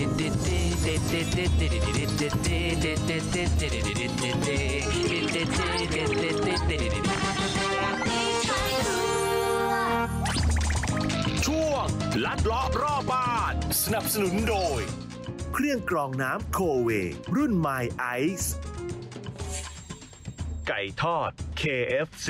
ช่วงลัดเลาะรอบบ้านสนับสนุนโดยเครื่องกรองน้ำโคเวรุ่น My Ice ไก่ทอด KFC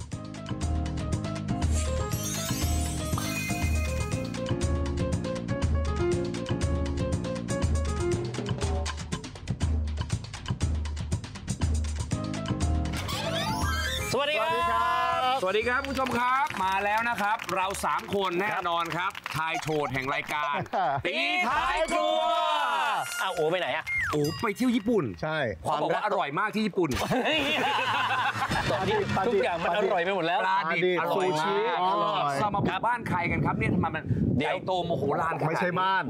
สวัสดีครับสวัสดีครับคุณผู้ชมครับมาแล้วนะครับเรา3คนแน่นอนครับทายโฉดแห่งรายการตีท้ายครัวโอ้ไปไหนอะโอ้ไปเที่ยวญี่ปุ่นใช่เขาบอกว่าอร่อยมากที่ญี่ปุ่นตอนนี้ทุกอย่างมันอร่อยไปหมดแล้วปลาดิบอร่อยมากสมาบุกบ้านใครกันครับเนี่ยทำไมมันใหญ่โตโมโหลานไม่ใช่บ้าน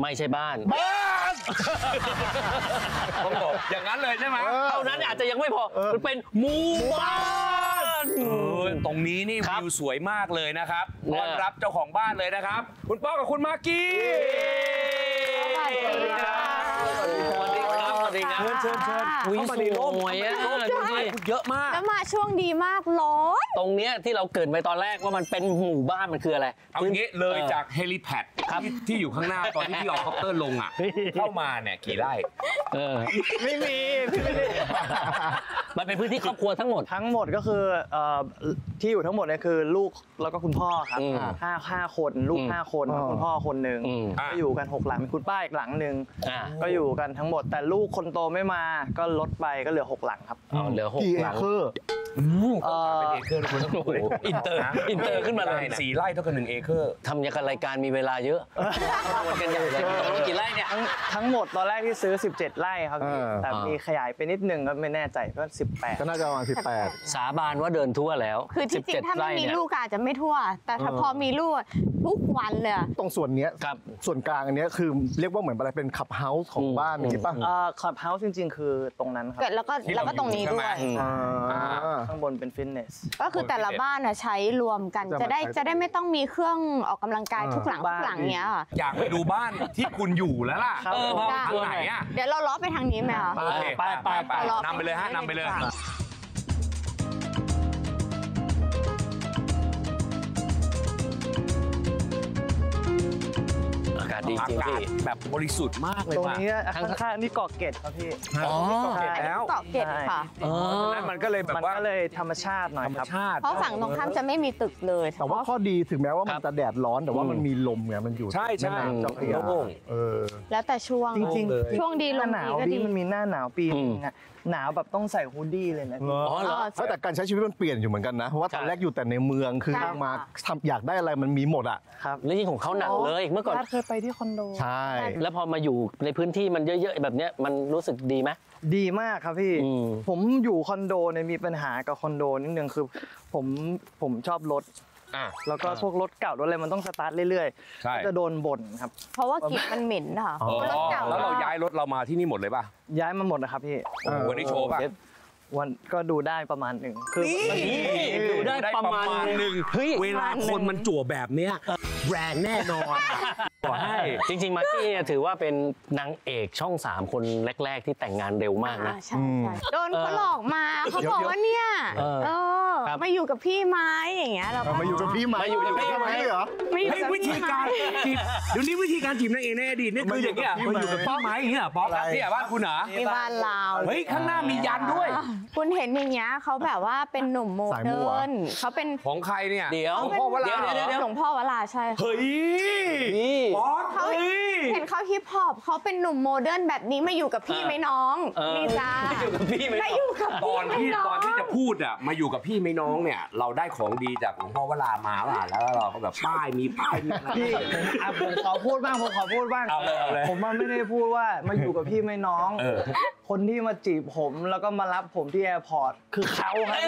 ต้องบอกอย่างนั้นเลยใช่ไหมเท่านั้นอาจจะยังไม่พอมันเป็นหมู่บ้านตรงนี้นี่วิวสวยมากเลยนะครับต้อนรับเจ้าของบ้านเลยนะครับคุณป้อกับคุณมากกี้สวัสดีครับเชิญเข้ามาในร่มดูดิเยอะมากแล้วมาช่วงดีมากร้อนตรงเนี้ยที่เราเกิดไปตอนแรกว่ามันเป็นหมู่บ้านมันคืออะไรเอางี้เลยจากเฮลิแพดที่อยู่ข้างหน้าตอนที่พี่เอาคอปเตอร์ลงอ่ะเข้ามาเนี่ยกี่ไร่ไม่มีมันเป็นพื้นที่ครอบครัวทั้งหมดก็คือที่อยู่ทั้งหมดเนี่ยคือลูกแล้วก็คุณพ่อครับ5 คนลูก5 คนคุณพ่อคนหนึ่งก็อยู่กัน6 หลังมีคุณป้าอีกหลังหนึ่งก็อยู่กันทั้งหมดแต่ลูกคนโตไม่มาก็ลดไปก็เหลือ6 หลังครับเหลือ6 หลังเป็นเอเคอร์คุณต้องโอ้อินเตอร์ขึ้นมาเลย 4 ไร่เท่ากับ1 เอเคอร์ทำอย่างกับรายการมีเวลาเยอะกันใหญ่เลยตกลงกี่ไร่เนี่ยทั้งหมดตอนแรกที่ซื้อ17 ไร่ครับแต่มีขยายไปนิดนึงก็ไม่แน่ใจก็18ก็น่าจะประมาณ18 สาบานว่าเดินทั่วแล้วคือจริงๆถ้าไม่มีลูกอาจจะไม่ทั่วแต่ถ้าพอมีลูกทุกวันเลยตรงส่วนนี้ส่วนกลางอันนี้คือเรียกว่าเหมือนอะไรเป็นคับเฮาส์ของบ้านอย่างนี้ป่ะคับเฮาส์จริงๆคือตรงนั้นครับแล้วก็ตรงนี้ด้วยข้างบนเป็นฟิตเนสก็คือแต่ละบ้านใช้รวมกันจะได้ไม่ต้องมีเครื่องออกกำลังกายทุกหลังเนี้ยอยากไปดูบ้านที่คุณอยู่แล้วล่ะทางไหนอ่ะเดี๋ยวเราล้อไปทางนี้ไหมคะไปนำไปเลยฮะนำไปเลยอากาศดีจริงพี่แบบบริสุทธิ์มากเลยตรงนี้ข้างๆนี่เกาะเกร็ดครับพี่เกาะเกร็ดแล้วเกาะเกร็ดค่ะนั่นมันก็เลยแบบว่าเลยธรรมชาติหน่อยครับเพราะฝั่งตรงข้ามจะไม่มีตึกเลยแต่ว่าข้อดีถึงแม้ว่ามันจะแดดร้อนแต่ว่ามันมีลมไงมันอยู่ใช่เจ้าพระยาแล้วแต่ช่วงจริงๆช่วงดีลมหนาวดีมันมีหน้าหนาวปีนึงหนาวแบบต้องใส่ฮูดดี้เลยนะแต่การใช้ชีวิตมันเปลี่ยนอยู่เหมือนกันนะเพราะว่าตอนแรกอยู่แต่ในเมืองคือมาทำอยากได้อะไรมันมีหมดอ่ะครับแล้วยิ่งของเขาหนักเลยเมื่อก่อนเคยไปที่คอนโดใช่แล้วพอมาอยู่ในพื้นที่มันเยอะๆแบบเนี้ยมันรู้สึกดีไหมดีมากครับพี่ผมอยู่คอนโดเนี่ยมีปัญหากับคอนโดนิดนึงคือผมชอบรถแล้วก็พวกรถเก่ารถอะไรมันต้องสตาร์ทเรื่อยๆจะโดนบ่นครับเพราะว่ากลิ่นมันเหม็นค่ะรถเก่าแล้วเราย้ายรถเรามาที่นี่หมดเลยป่ะย้ายมาหมดนะครับพี่วันนี้โชว์ป่ะวันก็ดูได้ประมาณหนึ่งคือดูได้ประมาณหนึ่งเวลาคนมันจั่วแบบเนี้ยแรงแน่นอนขอให้จริงๆมากกี้ถือว่าเป็นนางเอกช่อง3คนแรกๆที่แต่งงานเร็วมากนะใช่โดนเขาหลอกมาเขาบอกว่าเนี่ยมาอยู่กับพี่ไม้อย่างเงี้ยเรามาอยู่กับพี่ไม้อยู่กับพี่ไม้เหรอวิธีการจีบเดี๋ยวนี้วิธีการจีบนางเอกในอดีตนี่คืออย่างเงี้ยมาอยู่กับพี่ไม้อย่างเงี้ยป๊อปที่บ้านคุณเหรอมีบ้านเราเฮ้ยข้างหน้ามียันด้วยคุณเห็นอย่างเงี้ยเขาแบบว่าเป็นหนุ่มโมเดิร์นเขาเป็นของใครเนี่ยเดี๋ยวหลวงพ่อวราใช่เฮ้ยเขาเห็นเขาฮิปฮอปเขาเป็นหนุ่มโมเดิร์นแบบนี้มาอยู่กับพี่ไหมน้องนี่จ้ามาอยู่กับพี่ไหมตอนที่จะพูดอ่ะมาอยู่กับพี่ไหมน้องเนี่ยเราได้ของดีจากหลวงพ่อวรามาแล้วเราก็แบบป้ายมีพี่ผมขอพูดบ้างผมไม่ได้พูดว่ามาอยู่กับพี่ไหมน้องคนที่มาจีบผมแล้วก็มารับผมที่แอร์พอร์ตคือเขาครับ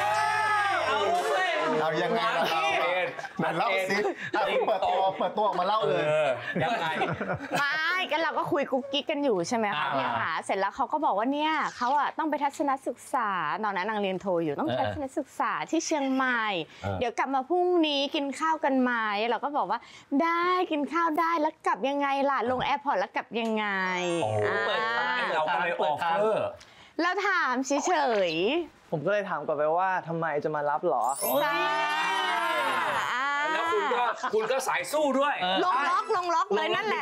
เอายังไงเล่าสิเปิดตัวออกมาเล่าเลยยังไงไม่ก็เราก็คุยกุ๊กกิ๊กกันอยู่ใช่ไหมคะพี่ค่ะเสร็จแล้วเขาก็บอกว่าเนี่ยเขาอะต้องไปทัศนศึกษาตอนนั้นนางเรียนโทอยู่ต้องทัศนศึกษาที่เชียงใหม่เดี๋ยวกลับมาพรุ่งนี้กินข้าวกันไหมเราก็บอกว่าได้กินข้าวได้แล้วกลับยังไงล่ะลงแอร์พอร์ตแล้วกลับยังไงเราก็เลยออกแล้วถามเฉยผมก็เลยถามกลับไปว่าทำไมจะมารับหรอแล้วคุณก็สายสู้ด้วยลงล็อกเลยนั่นแหละ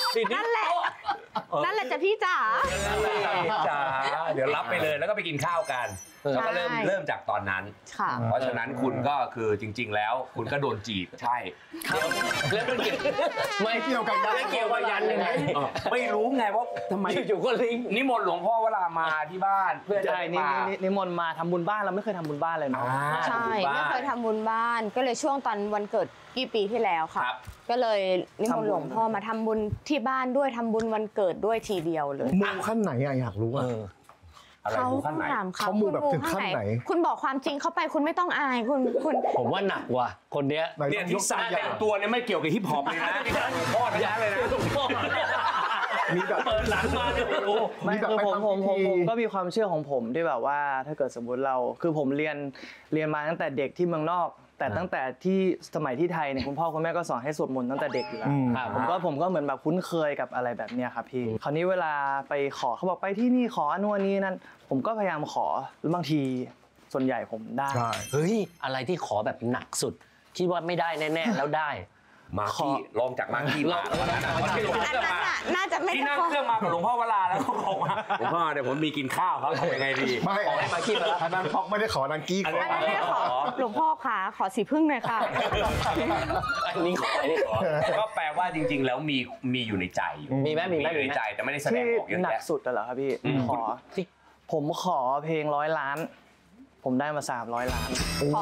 จะพี่จ๋าเดี๋ยวรับไปเลยแล้วก็ไปกินข้าวกันแล้วก็เริ่มจากตอนนั้นเพราะฉะนั้นคุณก็คือจริงๆแล้วคุณก็โดนจีบใช่แล้วไม่เกี่ยวกับยันยังไงไม่รู้ไงว่าทำไมอยู่ก็ลิงนิมนต์หลวงพ่อเวลามาที่บ้านเพื่อจะนิมนต์มาทำบุญบ้านเราไม่เคยทำบุญบ้านเลยเนาะใช่ไม่เคยทำบุญบ้านก็เลยช่วงตอนวันเกิดกี่ปีที่แล้วค่ะก็เลยนิมนต์หลวงพ่อมาทำบุญที่บ้านด้วยทำบุญวันเกิดด้วยทีเดียวเลยมูขั้นไหนอยากรู้เขาถามเขามูแบบถึงขั้นไหนคุณบอกความจริงเข้าไปคุณไม่ต้องอายคุณผมว่าหนักว่ะคนเนี้ยที่สร้างแต่งตัวเนี่ยไม่เกี่ยวกับฮิปฮอปเลยนะพ่อทั้งนั้นเลยนะมีแบบเปิดหลังมาเนี่ยไม่ผมก็มีความเชื่อของผมที่แบบว่าถ้าเกิดสมมติเราคือผมเรียนมาตั้งแต่เด็กที่เมืองนอกแต่ตั้งแต่ที่สมัยที่ไทยเนี่ยคุณพ่อคุณแม่ก็สอนให้สวดมนต์ตั้งแต่เด็กอยู่แล้วผมก็เหมือนแบบคุ้นเคยกับอะไรแบบเนี้ยครับพี่คราวนี้เวลาไปขอเขาบอกไปที่นี่ขออนุนี้นั่นผมก็พยายามขอแล้วบางทีส่วนใหญ่ผมได้เฮ้ยอะไรที่ขอแบบหนักสุดคิดว่าไม่ได้แน่ๆแล้วได้มาที่ลองจากมาที่มาน่าจะไม่ที่นั่งเครื่องมากับหลวงพ่อวราแล้วเขาบอกว่าหลวงพ่อเดี๋ยวผมมีกินข้าวครับทำยังไงดีไม่ขอให้มากี้มาแล้วท่านพ่อไม่ได้ขอนางกี้ขอหลวงพ่อค่ะขอสีพึ่งหน่อยค่ะอันนี้ขอก็แปลว่าจริงๆแล้วมีอยู่ในใจมีไหมอยู่ในใจแต่ไม่ได้แสดงออกเยอะแยะหนักสุดเหรอครับพี่ผมขอเพลง100 ล้านผมได้มา300 ล้าน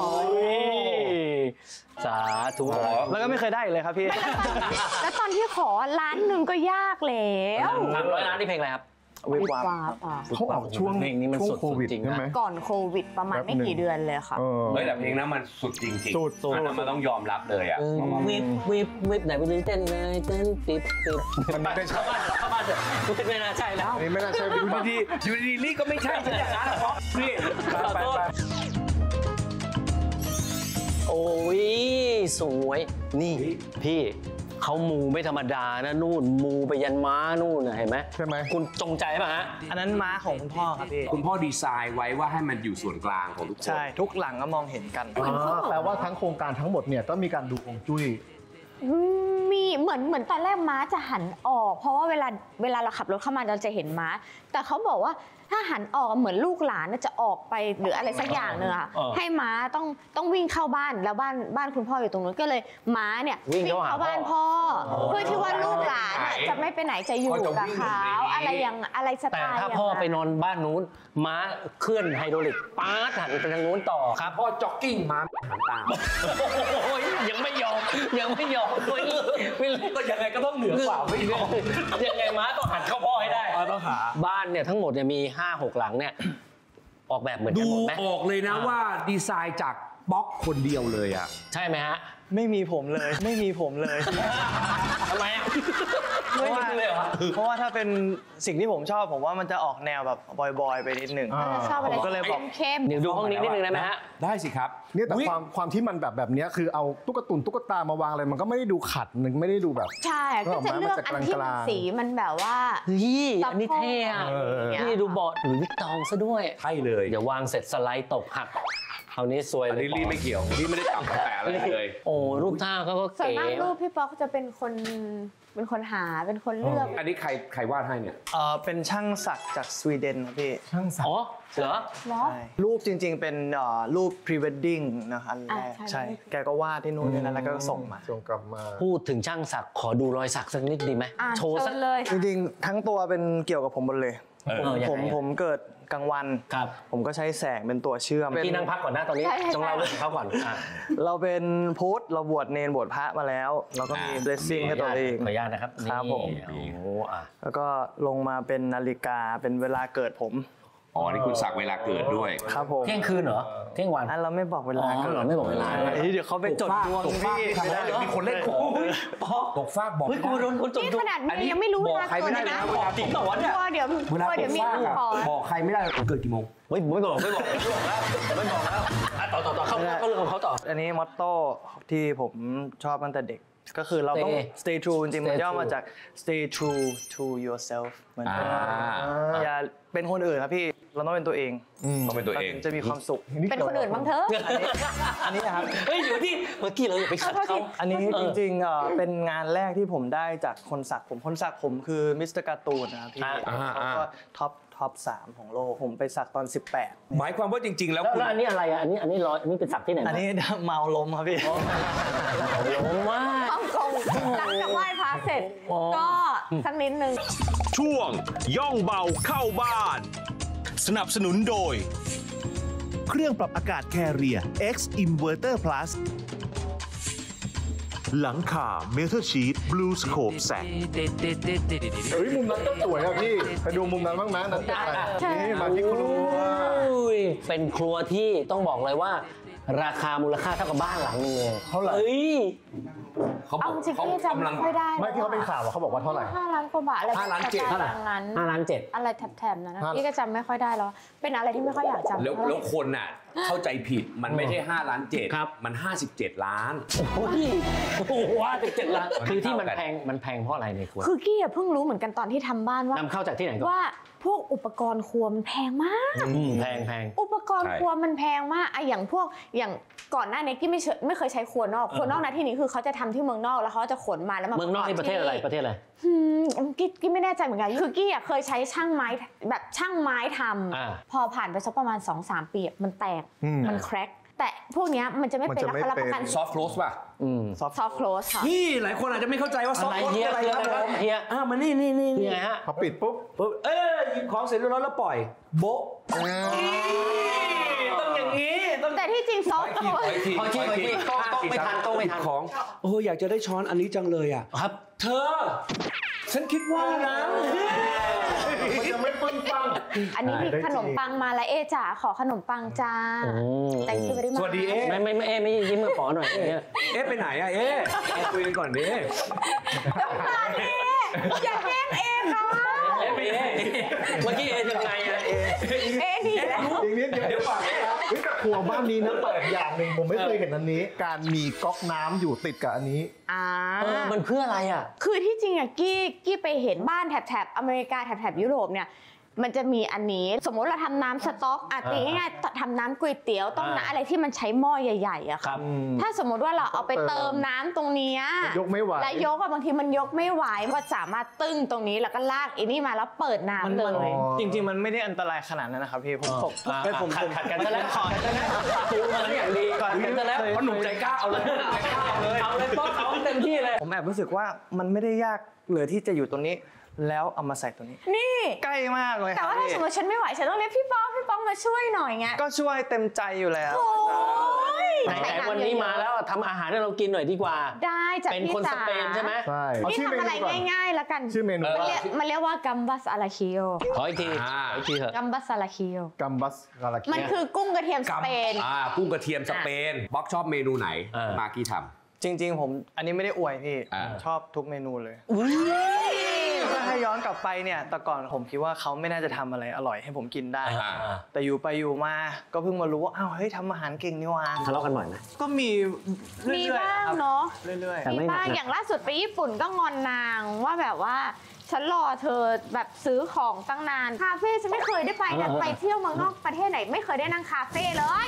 สาธุแล้วก็ไม่เคยได้เลยครับพี่แล้วตอนที่ขอ1 ล้านก็ยากแล้ว 300 ล้านนี่เพลงอะไรครับวิบวับเขาออกช่วงนี้มันสุดจริงนะก่อนโควิดประมาณไม่กี่เดือนเลยค่ะแต่เพลงนั้นมันสุดจริงๆมันต้องยอมรับเลยอ่ะวิบไหนไปเต้นเลยเต้นติดมันไม่ใช่เข้าบ้านเถอะไม่น่าใช่แล้วนี่ไม่น่าใช่อยู่ดีนี่ก็ไม่ใช่ใช่ไหมครับพี่ไปโอ้ยสวยนี่พี่เขามูไม่ธรรมดานะนู่นมูไปยันม้านู่นเห็นไหมใช่ไหมคุณจงใจป่ะฮะอันนั้นม้าของคุณพ่อครับพี่คุณพ่อดีไซน์ไว้ว่าให้มันอยู่ส่วนกลางของทุกคนใช่ทุกหลังก็มองเห็นกันแปลว่าทั้งโครงการทั้งหมดเนี่ยต้องมีการดูฮวงจุ้ยมีเหมือนตอนแรกม้าจะหันออกเพราะว่าเวลาเราขับรถเข้ามาเราจะเห็นม้าแต่เขาบอกว่าถ้าหันออกเหมือนลูกหลานจะออกไปหรืออะไรสักอย่างนึงอะให้ม้าต้องวิ่งเข้าบ้านแล้วบ้านคุณพ่ออยู่ตรงนู้นก็เลยม้าเนี่ยวิ่งเข้าบ้านพ่อเพื่อที่ว่าลูกหลานจะไม่ไปไหนจะอยู่กับเขาอะไรสไตล์แต่ถ้าพ่อไปนอนบ้านนู้นม้าเคลื่อนไฮดรอลิกป๊าดหันไปทางนู้นต่อครับพ่อจ็อกกิ้งม้าหันตามยังไม่ยอมก็ยังไงก็ต้องเหนือกว่าไม่ยอมยังไงม้าต้องหันเข้าพ่อให้ได้ต้องหาบ้านเนี่ยทั้งหมดเนี่ยมี5-6 หลังเนี่ยออกแบบเหมือนกันหมดไหมดูออกเลยนะว่าดีไซน์จากป๊อกคนเดียวเลยอ่ะใช่ไหมฮะไม่มีผมเลยทำไมอ่ะเพราะว่าถ้าเป็นสิ่งที่ผมชอบผมว่ามันจะออกแนวแบบบอยๆไปนิดนึงชอบอะไรก็เลยบอกเข้มเดี๋ยวดูห้องนี้นิดนึงได้ไหมฮะได้สิครับเนี่ยแต่ความที่มันแบบนี้คือเอาตุ๊กตามาวางอะไรมันก็ไม่ได้ดูขัดมันไม่ได้ดูแบบใช่ก็จะเลือกอันที่สีมันแบบว่าอันนี้เท่นี่ดูเบาะหรือวิกตองซะด้วยใช่เลยเดี๋ยววางเสร็จสไลด์ตกหักคราวนี้ซวยเลยรีไม่เกี่ยวรีไม่ได้ตับแต่อะไรเลยโอ้รูปท่าเขาก็เก๋ส่วนมากรูปพี่ป๊อกจะเป็นคนหาเป็นคนเลือกอันนี้ใครวาดให้เนี่ยเป็นช่างศักดิ์จากสวีเดนครับพี่ช่างศักดิ์เหรอรูปจริงๆเป็นรูป pre wedding นะอันแรกใช่แกก็วาดที่นู่นนี่นั่นแล้วก็ส่งกลับมาพูดถึงช่างศักดิ์ขอดูรอยสักสักนิดดีไหมโชว์สักเลยจริงๆทั้งตัวเป็นเกี่ยวกับผมหมดเลยผมเกิดกลางวันผมก็ใช้แสงเป็นตัวเชื่อมที่นั่งพักก่อนหน้าตอนนี้ต้องเล่าเรื่องเขาก่อนเราเป็นพุทธเราบวชเนรบวชพระมาแล้วเราก็มี blessing ให้ตัวเองขออนุญาตนะครับครับผมแล้วก็ลงมาเป็นนาฬิกาเป็นเวลาเกิดผมอ๋อนี่คุณสักเวลาเกิดด้วยครับผมเที่ยงคืนเหรอเที่ยงวันเราไม่บอกเวลาอ๋อเหรอไม่บอกเวลาเดี๋ยวเขาไปจดดวงตกฟากพี่ทำได้มีคนเล่นคู่ตกฟากบอกเฮ้ยกูโดนคนจดนี่ดวขงนาดเมียยังไม่รู้เวลาเกิดเลยนะจริงเหรอวะเนี่ยกลัวเดี๋ยวเวลาตเดี๋ยกวมีฟากลูกขอบอกใครไม่ได้เกิดกี่โมงเฮ้ยไม่บอกแล้วไม่บอกแล้วต่อเขาเรื่องของเขาต่ออันนี้มอตโต้ที่ผมชอบตั้งแต่เด็ก ก็คือเราต้อง stay true จริงๆมันย่อมาจาก stay true to yourself เหมือนกันอย่าเป็นคนอื่นครับพี่เราต้องเป็นตัวเองต้องเป็นตัวเองจะมีความสุขเป็นคนอื่นบ้างเถอะอันนี้ครับเฮ้ยเดี๋ยวที่เมื่อกี้เราอย่าไปขัดเขาอันนี้จริงๆเป็นงานแรกที่ผมได้จากคนสักผมคือมิสเตอร์การ์ตูนนะครับพี่เขาก็ท็อป 3 ของโลกผมไปสักตอน 18 หมายความว่าจริง ๆ แล้วแล้วอันนี้อะไรอ่ะอันนี้ร้อยอันนี้เป็นสักที่ไหนอันนี้เมาล้มครับพี่ลงมากฮ่องกงหลังจากไหว้พระเสร็จ ก็สักนิดนึงช่วงย่องเบาเข้าบ้าน สนับสนุนโดย เครื่องปรับอากาศ Carrier X Inverter Plus หลังคา Metal Sheet Blue Scope แสงเฮ้ยมุมนั้นก็สวยอะพี่ไปดูมุมนั้นบ้างนะนั้นเป็นอะไรนี่มาที่ครัวเป็นครัวที่ต้องบอกเลยว่า ราคามูลค่าเท่ากับบ้านหลังนึงเลยเท่าไหร่เอ้ยเขาบเอาอกจริงเขาๆพี่จำกำลัไม่งค่อยได้ไม่ที่เขาเป็นข่าวอะเขาบอกว่าเท่าไหร่ 5 ล้านกว่าบาทอะไร 5 ล้าน7 เท่านั้น 5 ล้าน 7 อะไรแถบๆนั้นนะพี่ก็จำไม่ค่อยได้แล้วเป็นอะไรที่ไม่ค่อยอยากจำแล้วคนน่ะเข้าใจผิดมันไม่ใช่5 ล้าน7 ครับมัน57 ล้านโอ้โหว่าเป็น7 ล้านคือที่มันแพงเพราะอะไรในครัวคือกี้เพิ่งรู้เหมือนกันตอนที่ทำบ้านว่านำเข้าจากที่ไหนก่อนว่าพวกอุปกรณ์ครัวมันแพงมากแพงอุปกรณ์ใช่ครัวมันแพงมากอะอย่างก่อนหน้านี้กี้ไม่เคยใช้ครัวนอกครัวนอกนะที่นี้คือเขาจะทำที่เมืองนอกแล้วเขาจะขนมาแล้วมาเมืองนอกนี่ประเทศอะไรประเทศอะไรกี้ไม่แน่ใจเหมือนกันคือกี้เคยใช้ช่างไม้แบบช่างไม้ทอ่าำพอผ่านไปสักประมาณ 2-3 ปีมันแตกมันแคร็กแต่พวกเนี้ยมันจะไม่เป็นมันจะไม่รับประกันเป็นซอฟต์โคลสป่ะซอฟต์โคลสค่ะนี่หลายคนอาจจะไม่เข้าใจว่าซอฟอะไรต์โคลสเฮียอะไรคือคอะรับไรผมเฮียมานี่นี่ไงฮะพอปิดปุ๊บหยิบของเสร็จแล้วปล่อยโบ๊ะต้องอย่างนี้ต้องแต่ที่จริงซอฟต์โคลสขอทีต้องไม่ทันต้องไม่ทันของโอ้อยากจะได้ช้อนอันนี้จังเลยอ่ะครับเธอ ฉันคิดว่านะมันจะไม่ปึ้งปังอันนี้มีขนมปังมาแล้วจ๋าขอขนมปังจ้าแต่งตัวได้มาสวัสดีเอ๊ะไม่ยิ้มมือขอหน่อยเนี่ยเอ๊ะไปไหนอะเอ๊ะคุยกันก่อนดิอย่าแกล้งเองค่ะไปเมื่อกี้ยังไงอะดีแล้วอีกนิดเดียวฝากเฮ้ยแต่ครัวบ้านนี้นะแปลกอย่างหนึ่งผมไม่เคยเห็นอันนี้ การมีก๊อกน้ำอยู่ติดกับอันนี้มันเพื่ออะไรอ่ะคือที่จริงอะกี้ไปเห็นบ้านแถบอเมริกาแถบยุโรปเนี่ยมันจะมีอันนี้สมมติเราทำน้ำสต๊อกตีง่ายๆทำน้ำก๋วยเตี๋ยวต้มน้ำอะไรที่มันใช้หม้อใหญ่ๆอะค่ะถ้าสมมติว่าเราเอาไปเติมน้ำตรงนี้ยกไม่ไหวและยกบางทีมันยกไม่ไหวก็สามารถตึ้งตรงนี้แล้วก็ลากอันนี้มาแล้วเปิดน้ำเลยจริงๆมันไม่ได้อันตรายขนาดนั้นนะครับพี่ผมขัดกันซะแล้วดูมาอย่างดีก่อนกันซะแล้วเพราะหนุ่มใจกล้าเอาเลยเอาเลยต้องเอาเต็มที่เลยผมแอบรู้สึกว่ามันไม่ได้ยากเลยที่จะอยู่ตรงนี้ แล้วเอามาใส่ตัวนี้นี่ใกล้มากเลยแต่ว่าถ้าสมมติฉันไม่ไหวฉันต้องเรียกพี่ป๊อกมาช่วยหน่อยไงก็ช่วยเต็มใจอยู่แล้วโอ้ยไหนๆวันนี้มาแล้วทำอาหารให้เรากินหน่อยดีกว่าได้จากเป็นพี่คนสจ๋าเปนใช่ไหมใช่นี่ทำอะไรง่ายๆแล้วกันชื่อเมนูมันเรียกว่ากัมบัสอาราคิโอขออีกทีเถอะกัมบัสอาราคิโอกัมบัสกาลาคิมันคือกุ้งกระเทียมสเปนกุ้งกระเทียมสเปนบ๊อกชอบเมนูไหนมากี้ทำจริงๆผมอันนี้ไม่ได้อวยพี่ ชอบทุกเมนูเลยถ้าให้ย้อนกลับไปเนี่ยแต่ก่อนผมคิดว่าเขาไม่น่าจะทำอะไรอร่อยให้ผมกินได้ แต่อยู่ไปอยู่มาก็เพิ่งมารู้ว่าอ้าวเฮ้ยทำอาหารเก่งนี่หว่าทะเลาะกันบ่อยไหมก็มีเรื่มีอยบ้างๆครับเนาะเรื่อยแต่มีไม่หนักบ้างอย่างล่าสุดไปญี่ปุ่นก็งอนนางว่าแบบว่าฉันรอเธอแบบซื้อของตั้งนานคาเฟ่ฉันไม่เคยได้ไปนะไปเที่ยวเมืองนอกประเทศไหนไม่เคยได้นั่งคาเฟ่เลย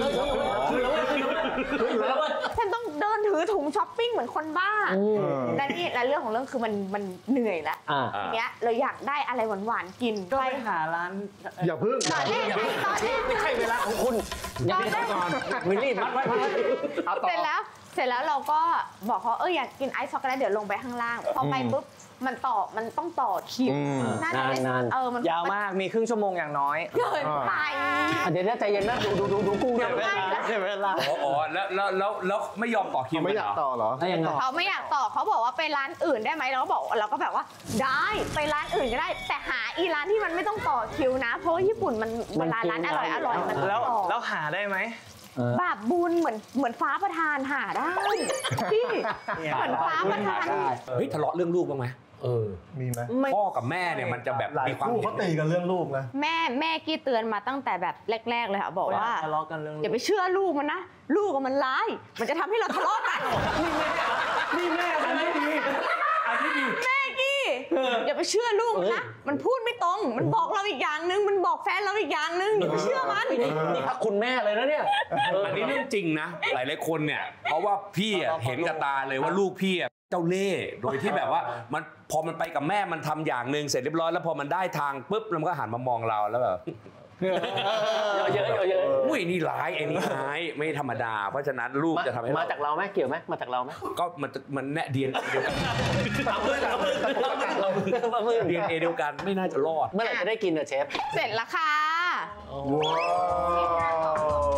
ฉันต้องเดินถือถุงช้อปปิ้งเหมือนคนบ้าและนี่และเรื่องของเรื่องคือมันเหนื่อยแล้วทีเนี้ยเราอยากได้อะไรหวานๆกินๆก็ไปหาร้านอย่าพึ่งตอนแรกไม่ใช่เวลาของคุณยังไม่ได้ก่อนวิลลี่มัดไว้เสร็จแล้วเราก็บอกเขาอยากกินไอซ์ช็อกโกแลตเดี๋ยวลงไปข้างล่างพอไปปุ๊บมันต้องต่อคิวน่าจะได้นานมันยาวมากมีครึ่งชั่วโมงอย่างน้อยเกินไปเดี๋ยวใจเย็นนะดูกูเดี๋ยวเวลาเดี๋ยวเวลาอ๋อแล้วไม่ยอมต่อคิวไม่อยากต่อเหรอได้ยังไงเขาไม่อยากต่อเขาบอกว่าไปร้านอื่นได้ไหมเราก็แบบว่าได้ไปร้านอื่นก็ได้ แต่หาอีร้านที่มันไม่ต้องต่อคิวนะ เพราะว่าญี่ปุ่นมันเวลาร้านอร่อยมันต้องต่อแล้วหาได้ไหมบาปบุญเหมือนฟ้าประทานหาได้พี่เหมือนฟ้าประทานเฮ้ยทะเลาะเรื่องลูกบ้างไหมมีไหมพ่อกับแม่เนี่ยมันจะแบบหลายมีความคู่เขาตีกันเรื่องลูกนะแม่กี้เตือนมาตั้งแต่แบบแรกๆเลยค่ะบอกว่าทะเลาะกันเรื่องอย่าไปเชื่อลูกมันนะลูกมันร้ายมันจะทำให้เราทะเลาะกันนี่แม่มันไม่ดีอันนี้ดีแม่กี้อย่าไปเชื่อลูกมันนะมันพูดไม่ตรงมันบอกเราอีกอย่างนึงมันบอกแฟนเราอีกอย่างนึงอย่าไปเชื่อมันนี่พักคุณแม่เลยนะเนี่ยอันนี้เรื่องจริงนะหลายๆคนเนี่ยเพราะว่าพี่อะเห็นกับตาเลยว่าลูกพี่อะเจ้าเล่ห์โดยที่แบบว่ามันพอมันไปกับแม่มันทำอย่างหนึ่งเสร็จเรียบร้อยแล้วพอมันได้ทางปุ๊บมันก็หันมามองเราแล้วแบบเยอะๆอุ้ยนี่ร้ายไอ้นี่ร้ายไม่ธรรมดา เพราะฉะนั้นลูกจะทำให้มาจากเราไหมเกี่ยวไหมมาจากเราไหมก็มันแน่เดียนเดียวกันเอามือเดียนเดียวกันไม่น่าจะรอดเมื่อไหร่จะได้กินอะเชฟเสร็จแล้วค่ะว้าว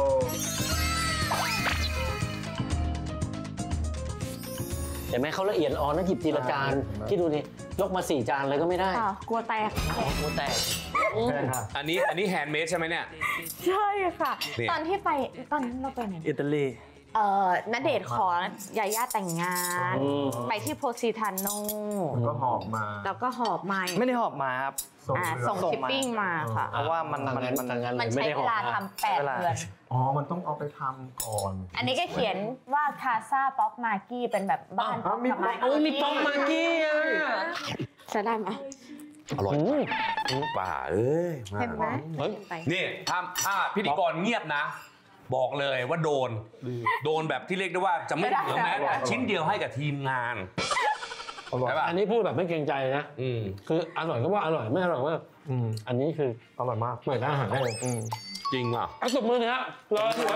เห็นไหมเขาละเอียดอ่อนนะหยิบทีละจานคิดดูดิยกมา4 จานเลยก็ไม่ได้ค่ะกลัวแตกโอ้แตกแม่ค่ะอันนี้แฮนด์เมดใช่ไหมเนี่ยใช่ค่ะนี่ตอนที่ไปตอนนั้นเราไปไหนอิตาลีณเดชน์ขอยาย่าแต่งงาน ไปที่โพซิทานโนก็หอบมาแล้วก็หอบมาไม่ได้หอบมาครับส่งชิปปิ้งมาค่ะเพราะว่ามันมันใช้เวลาทำ8 เดือนอ๋อ มันต้องเอาไปทำก่อนอันนี้ก็เขียนว่าคาซาป๊อกมากี้เป็นแบบบ้านอ๋อมีป๊อกโอ้ยมีป๊อกมากี้อ่ะจะได้ไหมอร่อยป่าเอ้ยมาเห็นไหมเฮ้ยไปนี่ถ้าพิธีกรเงียบนะ บอกเลยว่าโดนแบบที่เรียกได้ว่าจะไม่เหลือแม้แต่ชิ้นเดียวให้กับทีมงานอร่อยใช่ป่ะอันนี้พูดแบบไม่เกรงใจนะ คืออร่อยก็ว่าอร่อยไม่อร่อยว่า อันนี้คืออร่อยมากเหมือนอาหารได้จริงอ่ะเอาตบมือเลยฮะรอหัว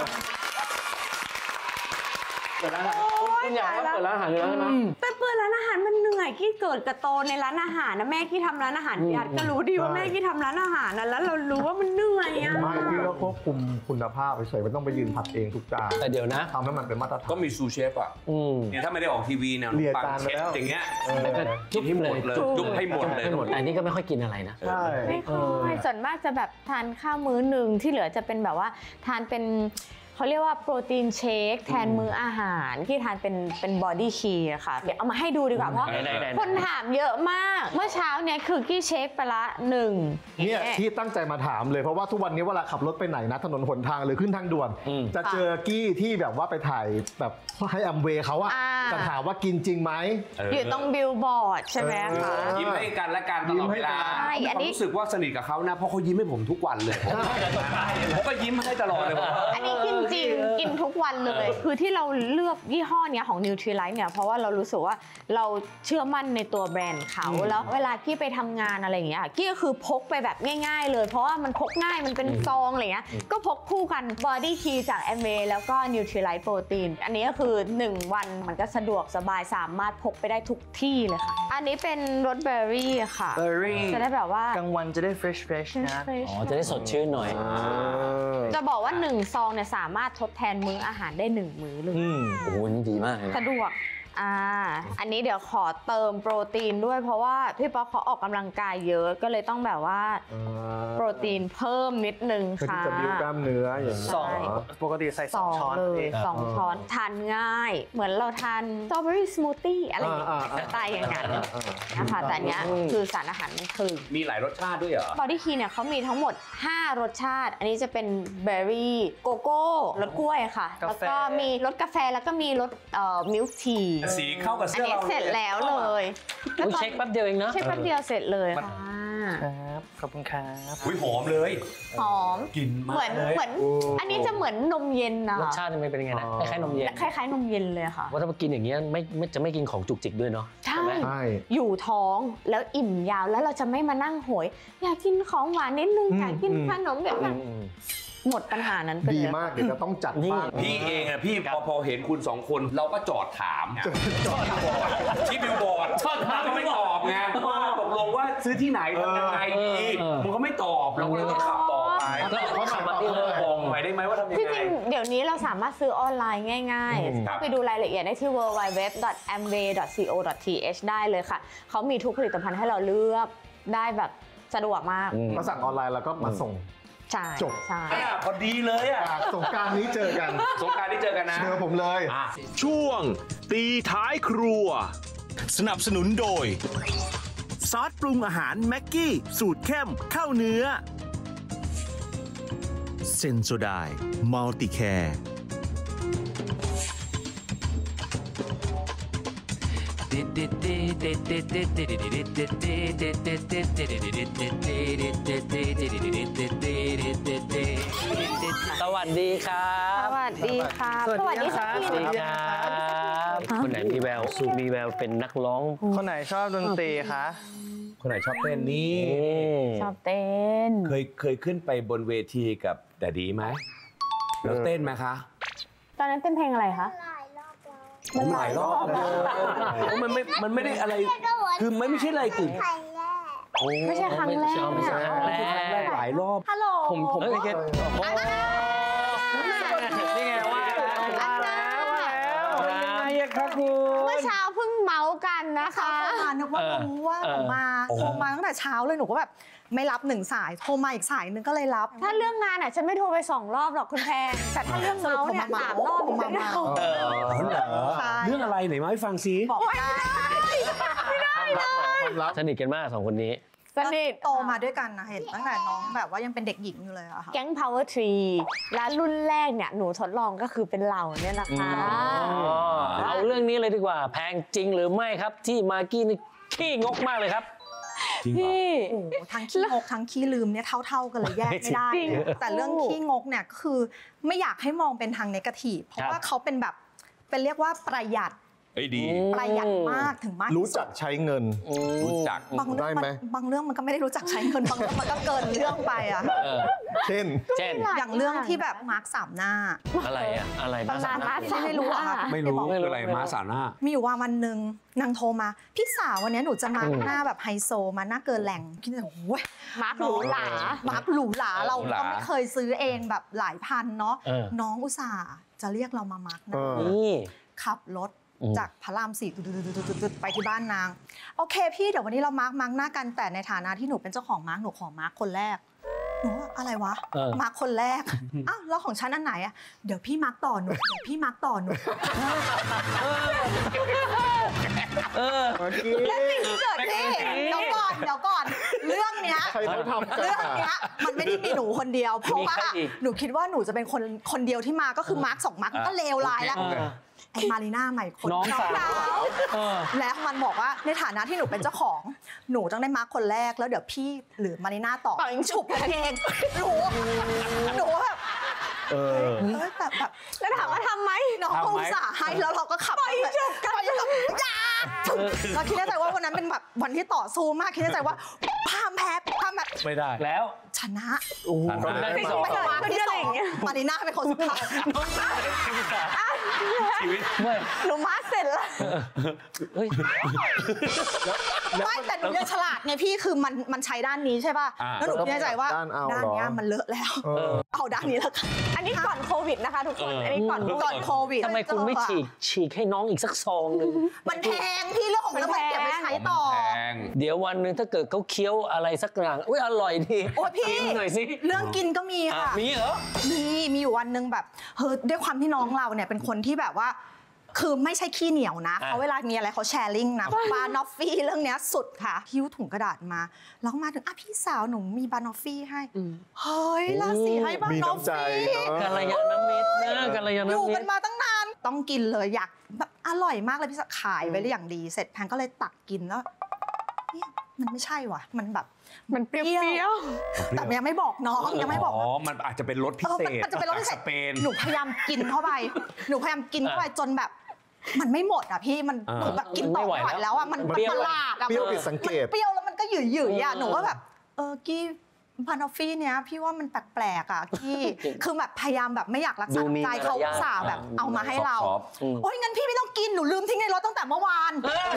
เปิดร้านอาหารคุณอยากว่าเปิดร้านอาหารอยู่แล้วใช่ไหมไปเปิดร้านอาหารมันเหนื่อยกี้เกิดกระโตในร้านอาหารนะแม่กี้ทำร้านอาหารพี่อัดก็รู้ดีว่าแม่กี้ทำร้านอาหารนะแล้วเรารู้ว่ามันเหนื่อยอ่ะไม่พี่ก็ควบคุมคุณภาพเฉยๆมันต้องไปยืนผัดเองทุกจานแต่เดี๋ยวนะทำให้มันเป็นมาตรฐานก็มีซูเชฟอ่ะ เนี่ยถ้าไม่ได้ออกทีวีเนี่ยเรียปังจานเชไปฟแล้วอย่างเงี้ยแล้วก็จุ๊บให้หมดเลยจุ๊บให้หมดเลยแต่อันนี้ก็ไม่ค่อยกินอะไรนะใช่ไม่ค่อยส่วนมากจะแบบทานข้าวมื้อหนึ่งที่เหลือจะเป็นแบบว่าทานเป็นเขาเรียกว่าโปรตีนเชคแทนมื้ออาหารที่ทานเป็นบอดี้คีอะค่ะเดี๋ยวเอามาให้ดูดีกว่าเพราะไหนๆๆคนถามเยอะมาก เมื่อเช้าเนี่ยคือกี้เชคไปละ1 เนี่ยที่ตั้งใจมาถามเลยเพราะว่าทุกวันนี้เวลาขับรถไปไหนนะถนนหนทางหรือขึ้นทางด่วน จะเจอกี้ที่แบบว่าไปถ่ายแบบให้แอมเวย์เขาอะจะถามว่ากินจริงไหมอยู่ตรงบิลบอร์ดใช่ไหมคะยิ้มให้กันและกันตลอดเวลาใช่มีอัคน วามนี้รู้สึกว่าสนิทกับเขานะเพราะเขายิ้มให้ผมทุกวันเลยผมก็ยิ้มให้ตลอดเลยอันนี้กินจริงกินทุกวันเลย คือที่เราเลือกยี่ห้อเนี้ยของ Nutrilite เนี่ยเพราะว่าเรารู้สึกว่าเราเชื่อมั่นในตัวแบรนด์เขาแล้วเวลากี้ไปทำงานอะไรอย่างเงี้ยกี้ก็คือพกไปแบบง่ายๆเลยเพราะว่ามันพกง่ายมันเป็นซองอะไรเงี้ยก็พกคู่กัน Body Key จาก Amway แล้วก็ Nutrilite Protein อันนี้ก็คือ1 วันมันก็สะดวกสบายสามารถพกไปได้ทุกที่เลยค่ะอันนี้เป็นรสเบอร์รี่ค่ะเบอร์รี่จะได้แบบว่ากลางวันจะได้ fresh นะ fresh อ๋อจะได้สดชื่นหน่อยจะบอกว่า1 ซองเนี่ยสามารถทดแทนมื้ออาหารได้1 มื้อเลยโอ้โหนี่ดีมากเลยนะสะดวกอันนี้เดี๋ยวขอเติมโปรตีนด้วยเพราะว่าพี่ป๊อกเขาออกกำลังกายเยอะก็เลยต้องแบบว่าโปรตีนเพิ่มนิดนึงเพื่อค่ะที่จะบิ้วกล้ามเนื้ออย่างนี้สองปกติใส่2 ช้อนเลยเอง 2 ช้อนทานง่าย เหมือนเราทานสตรอเบอรี่สมูทตี้อะไรอย่างเงี้ยสไตล์อย่างนั้นนะคะแต่อันเนี้ยคือสารอาหารมันถึงมีหลายรสชาติด้วยเหรอบอดี้คีเนี่ยเขามีทั้งหมด5 รสชาติ อันนี้จะเป็นเบอร์รี่โกโก้รสกล้วยค่ะ แล้วก็มีรสกาแฟแล้วก็มีรสมิลค์ทีสีเข้ากับอันเสื้อนี้เราเสร็จแล้วเลยแล้วตอนเช็คแป๊บเดียวเองนะเช็คแป๊บเดียวเสร็จเลยค่ะครับขอบคุณครับอุ้ยหอมเลยหอมกลิ่นมาเหมืกอนเลยเหมือนอันนี้จะเหมือนนมเย็นนะรสชาติมันเป็นยังไงนะคล้ายๆนมเย็นคล้ายๆนมเย็นเลยค่ะว่าถ้ามากินอย่างเงี้ยไม่จะไม่กินของจุกจิกด้วยเนาะใช่ไหมใช่อยู่ท้องแล้วอิ่มยาวแล้วเราจะไม่มานั่งโหยอยากกินของหวานนิดนึงอยากกินขนมแบบนั้นหมดปัญหานั้นไปเลยดีมากเดี๋ยวจะต้องจัดบ้างพี่เองอะพี่พอเห็นคุณ2 คนเราก็จอดถามที่บิลบอร์ดมันก็ไม่ตอบไงว่าตกลงว่าซื้อที่ไหนทำยังไงดีมันก็ไม่ตอบเราก็เลยต้องขับต่อไปเขาขับมาที่เลยบอกหน่อยได้ไหมว่าทำยังไงที่จริงเดี๋ยวนี้เราสามารถซื้อออนไลน์ง่ายๆเข้าไปดูรายละเอียดได้ที่ www.amway.co.th ได้เลยค่ะเขามีทุกผลิตภัณฑ์ให้เราเลือกได้แบบสะดวกมากก็สั่งออนไลน์แล้วก็มาส่งจบใช่พอดีเลยอ่ะสงกรานต์นี้เจอกันนะเจอผมเลยช่วงตีท้ายครัว สนับสนุนโดย ซอสปรุงอาหารแม็กกี้สูตรเข้มเข้าเนื้อเซนโซไดมัลติแคร์สวัสดีครับสวัสดีค่ะสวัสดีค่ะสวัสดีครับคนไหนมีแววเป็นนักร้องคนไหนชอบดนตรีคะคนไหนชอบเต้นนี่ชอบเต้นเคยขึ้นไปบนเวทีกับแต่ดีไหมแล้วเต้นไหมคะตอนนั้นเต้นเพลงอะไรคะหลายรอบมันไม่ได้อะไรคือไม่ใช่อะไรตื่นไม่ใช่ครั้งแรกหลายรอบฮัลโหลผมไม่เก็ตนี่ไงว่าแล้วครับคุณเมื่อเช้าเพิ่งเมาส์กันนะคะนึกว่ารู้ว่าโทรมาตั้งแต่เช้าเลยหนูก็แบบไม่รับ1 สายโทรมาอีกสายนึงก็เลยรับถ้าเรื่องงานอ่ะฉันไม่โทรไป2 รอบหรอกคุณแพงแต่ถ้าเรื่องเมาส์เนี่ย3 รอบมาเรื่องอะไรไหนมาให้ฟังซิบอกไม่ได้เลยสนิทกันมาก2 คนนี้สนิทโตมาด้วยกันนะเห็นตั้งแต่น้องแบบว่ายังเป็นเด็กหญิงอยู่เลยอะค่ะแก๊ง Power Tree และรุ่นแรกเนี่ยหนูทดลองก็คือเป็นเราเนี่ยนะคะเอาเรื่องนี้เลยดีกว่าแพงจริงหรือไม่ครับที่มากกี้นี่ขี้งกมากเลยครับพี่โอ้ทั้งขี้งกทั้งขี้ลืมเนี่ยเท่าๆกันเลยแยกไม่ได้แต่เรื่องขี้งกเนี่ยก็คือไม่อยากให้มองเป็นทางเนกาทีฟเพราะว่าเขาเป็นแบบเป็นเรียกว่าประหยัดดีประหยัดมากถึงมากรู้จักใช้เงินรู้จักบางเรื่องมันก็ไม่ได้รู้จักใช้เงินบางเรื่องมันก็เกินเรื่องไปอะเช่นอย่างเรื่องที่แบบมาร์ค3 หน้าอะไรมาร์ค3 หน้าไม่รู้อะไม่รู้อะไรมาร์ค3 หน้ามีอยู่วันหนึ่งนางโทรมาพี่สาววันนี้หนูจะมาหน้าแบบไฮโซมาหน้าเกินแหล่งคิดว่าโอ้ยมาร์คหรูหราเราก็ไม่เคยซื้อเองแบบหลายพันเนาะน้องอุตส่าห์จะเรียกเรามามาร์คหน้าขับรถจากพระราม 4ไปที่บ้านนางโอเคพี่เดี๋ยววันนี้เรามาร์กหน้ากันแต่ในฐานะที่หนูเป็นเจ้าของมาร์กหนูขอมาร์กคนแรกหนูอะไรวะมาร์กคนแรกอ้าวแล้วของฉันอันไหนอะเดี๋ยวพี่มาร์กต่อหนูแล้วสิ่งที่เกิดขึ้นเดี๋ยวก่อนเรื่องเนี้ยมันไม่ได้มีหนูคนเดียวเพราะว่าหนูคิดว่าหนูจะเป็นคนเดียวที่มาก็คือมาร์ก2 มาร์กก็เลวร้ายแล้วไอ้มารีน่าใหม่คนน้องสาวแล้วมันบอกว่าในฐานะที่หนูเป็นเจ้าของหนูต้องได้มาร์คคนแรกแล้วเดี๋ยวพี่หรือมารีน่าต่อยิงฉุบเองหนูแบบแล้วถามว่าทำไหมน้องอุตส่าห์ให้แล้วเราก็ขับไปฉุบกันเราคิดในใจว่าวันนั้นเป็นแบบวันที่ต่อสู้มากคิดในใจว่าพามแบบไม่ได้แล้วชนะที่2 มารีน่าเป็นคนสุดท้ายหนูมาเสร็จแล้วไม่แต่หนูยังฉลาดไงพี่คือมันใช้ด้านนี้ใช่ป่ะแล้วหนูคิดในใจว่าด้านนี้มันเลอะแล้วเอาด้านนี้แล้วกันอันนี้ก่อนโควิดนะคะทุกคนอันนี้ก่อนโควิดทำไมคุณไม่ฉีกให้น้องอีกสักซองนึงมันแพงพี่เรื่องของเรื่องมันเก็บไว้ใช้ต่อเดี๋ยววันนึงถ้าเกิดเขาเคี้ยวอะไรสักอย่างอุ้ยอร่อยดีโอ้ยพี่หน่อยสิเรื่องกินก็มีค่ะมีเหรอมีอยู่วันนึงแบบด้วยความที่น้องเราเนี่ยเป็นคนที่แบบว่าคือไม่ใช่ขี้เหนียวนะเขาเวลามีอะไรเขาแชร์ลิงก์นะบานอฟฟี่เรื่องนี้สุดค่ะหิ้วถุงกระดาษมาแล้วมาถึงพี่สาวหนูมีบานอฟฟี่ให้เฮ้ยราศีให้บานอฟฟี่กัลยาณมิตรนะกัลยาณมิตรอยู่กันมาตั้งนานต้องกินเลยอยากแบบอร่อยมากเลยพี่สาวขายไว้อย่างดีเสร็จแพงก็เลยตักกินแล้วเนี่ยมันไม่ใช่ว่ะมันแบบมันเปรี้ยวแต่ยังไม่บอกน้องยังไม่บอกมันอาจจะเป็นรสพิเศษมันจะเป็นรสพิเศษสเปนหนูพยายามกินเข้าไปจนแบบมันไม่หมดอ่ะพี่มันแบบกินต่อไม่ไหวแล้วอ่ะมันประหลาดอ่ะเปรี้ยวผิดสังเกตเปรี้ยวแล้วมันก็หยื่อๆอ่ะหนูก็แบบกี้พานอฟฟี่เนี้ยพี่ว่ามันแปลกๆอ่ะพี่คือแบบพยายามแบบไม่อยากรักษาใจเขาอุตส่าห์แบบเอามาให้เราโอ้ยงั้นพี่ไม่ต้องกินหนูลืมทิ้งในรถตั้งแต่เมื่อวาน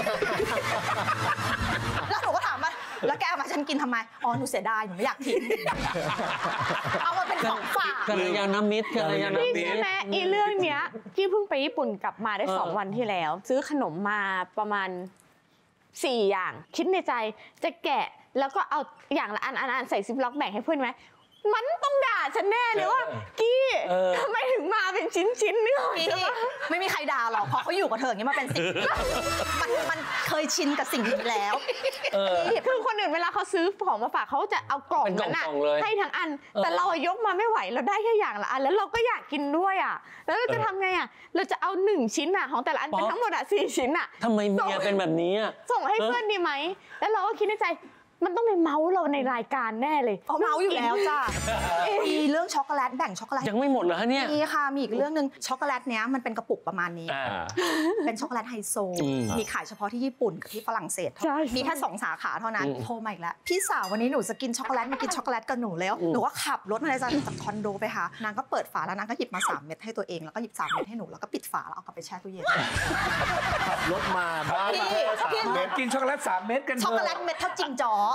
แล้วหนูก็ถามว่าแล้วแกเอามาฉันกินทำไมอ๋อหนูเสียดายหนูไม่อยากทิ้งเอามาเป็นของฝากกัลยาณมิตรกัลยาณมิตรใช่ไหมอีเรื่องเนี้ยพี่เพิ่งไปญี่ปุ่นกลับมาได้2 วันที่แล้วซื้อขนมมาประมาณ4 อย่างคิดในใจจะแกะแล้วก็เอาอย่างละอันใส่ซิปล็อกแบ่งให้เพื่อนไหมมันต้องด่าฉันแน่เลยว่ากี้ทำไมถึงมาเป็นชิ้นๆนึกออกไหมไม่มีใครด่าหรอกเพราะเขาอยู่กับเธออย่างนี้มาเป็น10มันเคยชินกับสิ่งนี้แล้วคือคนอื่นเวลาเขาซื้อของมาฝากเขาจะเอากล่องนั้นให้ทั้งอันแต่เรายกมาไม่ไหวเราได้แค่อย่างละอันแล้วเราก็อยากกินด้วยอ่ะแล้วเราจะทำไงอ่ะเราจะเอา1 ชิ้นอ่ะของแต่ละอันเป็นทั้งหมด4 ชิ้นอ่ะทำไมเมียเป็นแบบนี้ส่งให้เพื่อนดีไหมแล้วเราก็คิดในใจมันต้องไปเมาส์เราในรายการแน่เลยเมาส์อยู่แล้วจ้ะมีเรื่องช็อกโกแลตแบ่งช็อกโกแลตยังไม่หมดเหรอฮะเนี่ยมีค่ะมีอีกเรื่องนึงช็อกโกแลตเนี้ยมันเป็นกระปุกประมาณนี้เป็นช็อกโกแลตไฮโซมีขายเฉพาะที่ญี่ปุ่นกับที่ฝรั่งเศสมีแค่2 สาขาเท่านั้นโทรมาอีกแล้วพี่สาววันนี้หนูจะกินช็อกโกแลตมากินช็อกโกแลตกับหนูแล้วหนูก็ขับรถมาเลยจากคอนโดไปหานางก็เปิดฝาแล้วนางก็หยิบมา3 เม็ดให้ตัวเองแล้วก็หยิบ3 เม็ดให้หนูแล้วก็ปิดฝาแล้วเอากลับไปแช่ตู้เย็นขับรถมาบ้านกินช็อกโกแลต3 เม็ดกันช็อกโกแลตเม็ดเท่าจริงจ๋อ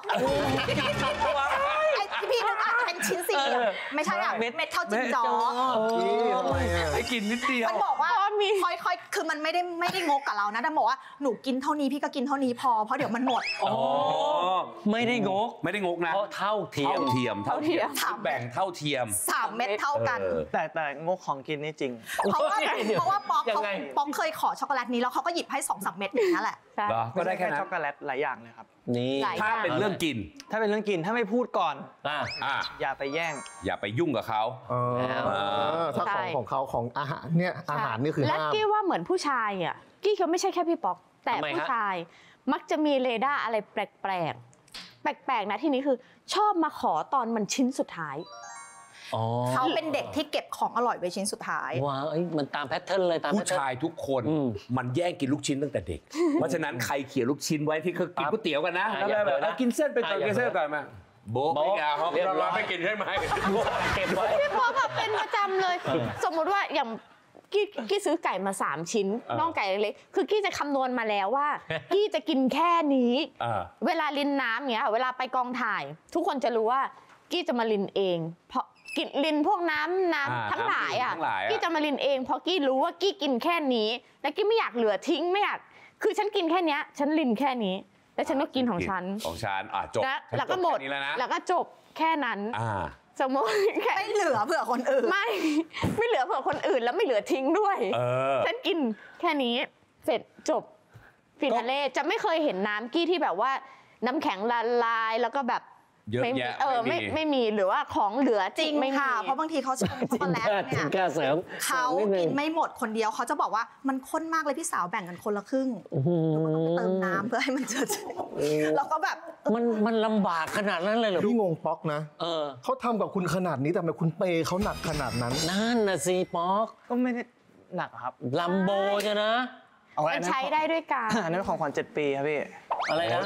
พี่นึกอาจจะเป็นชิ้น4ไม่ใช่อ่ะเม็ดเท่าจิงจ๋อไอ้กินนิดเดียวมันบอกว่าค่อยๆคือมันไม่ได้งกกับเรานะแต่บอกว่าหนูกินเท่านี้พี่ก็กินเท่านี้พอเพราะเดี๋ยวมันหมดไม่ได้งกนะเพราะเท่าเทียมแบ่งเท่าเทียม 3 เม็ดเท่ากันแต่งกของกินนี่จริงเพราะว่าป๊อกเคยขอช็อกโกแลตนี้แล้วเขาก็หยิบให้2-3 เม็ดอย่างนั้นแหละก็ได้แค่ช็อกโกแลตหลายอย่างเลยครับนี่ถ้าเป็นเรื่องกินถ้าไม่พูดก่อนอย่าไปแย่งอย่าไปยุ่งกับเขาถ้าของเขาของอาหารเนี่ยอาหารนี่คือห้ามและกี้ว่าเหมือนผู้ชายอ่ะกี้เขาไม่ใช่แค่พี่ป๊อกแต่ผู้ชายมักจะมีเรดาร์อะไรแปลกนะที่นี้คือชอบมาขอตอนมันชิ้นสุดท้ายเขาเป็นเด็กที่เก็บของอร่อยไว้ชิ้นสุดท้ายว้าวมันตามแพทเทิร์นเลยตามผู้ชายทุกคนมันแย่งกินลูกชิ้นตั้งแต่เด็กเพราะฉะนั้นใครเขียนลูกชิ้นไว้ที่เขากินก๋วยเตี๋ยวกันนะแล้วกินเส้นไปก่อนกินเส้นก่อนมาโบ๊ะไม่เอาเราไม่กินใช่ไหมเก็บไว้พี่ป๊อกเป็นประจำเลยสมมุติว่าอย่างกี้ซื้อไก่มา3 ชิ้นน่องไก่เล็กคือกี้จะคำนวณมาแล้วว่ากี้จะกินแค่นี้เวลาลินน้ำเงี้ยเวลาไปกองถ่ายทุกคนจะรู้ว่ากี้จะมาลินเองเพราะกินลินพวกน้ำทั้งหลายอ่ะกี้จะมาลินเองเพราะกี้รู้ว่ากี้กินแค่นี้แล้วกี้ไม่อยากเหลือทิ้งไม่อยากคือฉันกินแค่นี้ฉันลินแค่นี้แล้วฉันก็กินของฉันจบแล้วก็หมดแล้วก็จบแค่นั้นสมมติไม่เหลือเผื่อคนอื่นไม่เหลือเผื่อคนอื่นแล้วไม่เหลือทิ้งด้วยฉันกินแค่นี้เสร็จจบฟินาเล่จะไม่เคยเห็นน้ำกี้ที่แบบว่าน้ำแข็งละลายแล้วก็แบบไม่มีหรือว่าของเหลือจริงค่ะเพราะบางทีเขาชงช็อกโกแลตเนี่ยเขากินไม่หมดคนเดียวเขาจะบอกว่ามันข้นมากเลยพี่สาวแบ่งกันคนละครึ่งเติมน้ำเพื่อให้มันเจอแล้วก็แบบมันลำบากขนาดนั้นเลยเหรอพี่งงป๊อกนะเขาทำกับคุณขนาดนี้แต่ทำไมคุณเปย์เขาหนักขนาดนั้นนั่นน่ะสิป๊อกก็ไม่ได้หนักครับลัมโบจะนะมันใช้ได้ด้วยกันอันนี้ของขวัญ7 ปีครับพี่อะไรนะ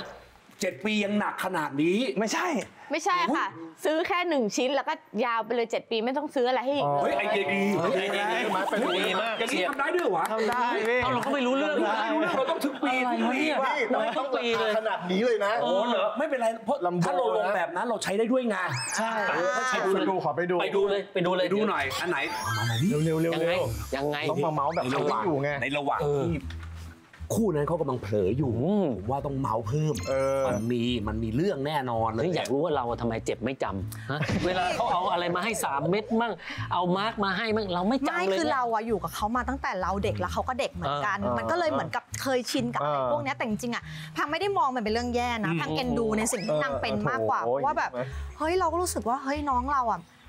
7 ปียังหนักขนาดนี้ไม่ใช่ค่ะซื้อแค่1 ชิ้นแล้วก็ยาวไปเลย7 ปีไม่ต้องซื้ออะไรให้อีกเฮ้ยไอเดียดีดีมากอย่างนี้ทำได้ด้วยวะทำได้เราก็ไม่รู้เรื่องเราต้องถึงปีเราต้องปีเลยขนาดนี้เลยนะโอ้เหรอไม่เป็นไรเพราะถ้าเราลงแบบนั้นเราใช้ได้ด้วยไงใช่ไปดูขอไปดูเลยดูหน่อยอันไหนมาดิเร็วยังไงต้องมาเมาส์แบบเขาไม่อยู่ไงในระหว่างคู่นั้นเขากำลังเผลออยู่ว่าต้องเมาเพิ่มมันมีเรื่องแน่นอนเลยอยากรู้ว่าเราทำไมเจ็บไม่จำเวลาเขาเอาอะไรมาให้3 เม็ดมั่งเอามาร์กมาให้มั่งเราไม่จำเลยไม่คือเราอะอยู่กับเขามาตั้งแต่เราเด็กแล้วเขาก็เด็กเหมือนกันมันก็เลยเหมือนกับเคยชินกับอะไรพวกนี้แต่จริงๆอะพังไม่ได้มองมันเป็นเรื่องแย่นะพังเอ็นดูในสิ่งที่นางเป็นมากกว่าเพราะว่าแบบเฮ้ยเราก็รู้สึกว่าเฮ้ยน้องเราอะ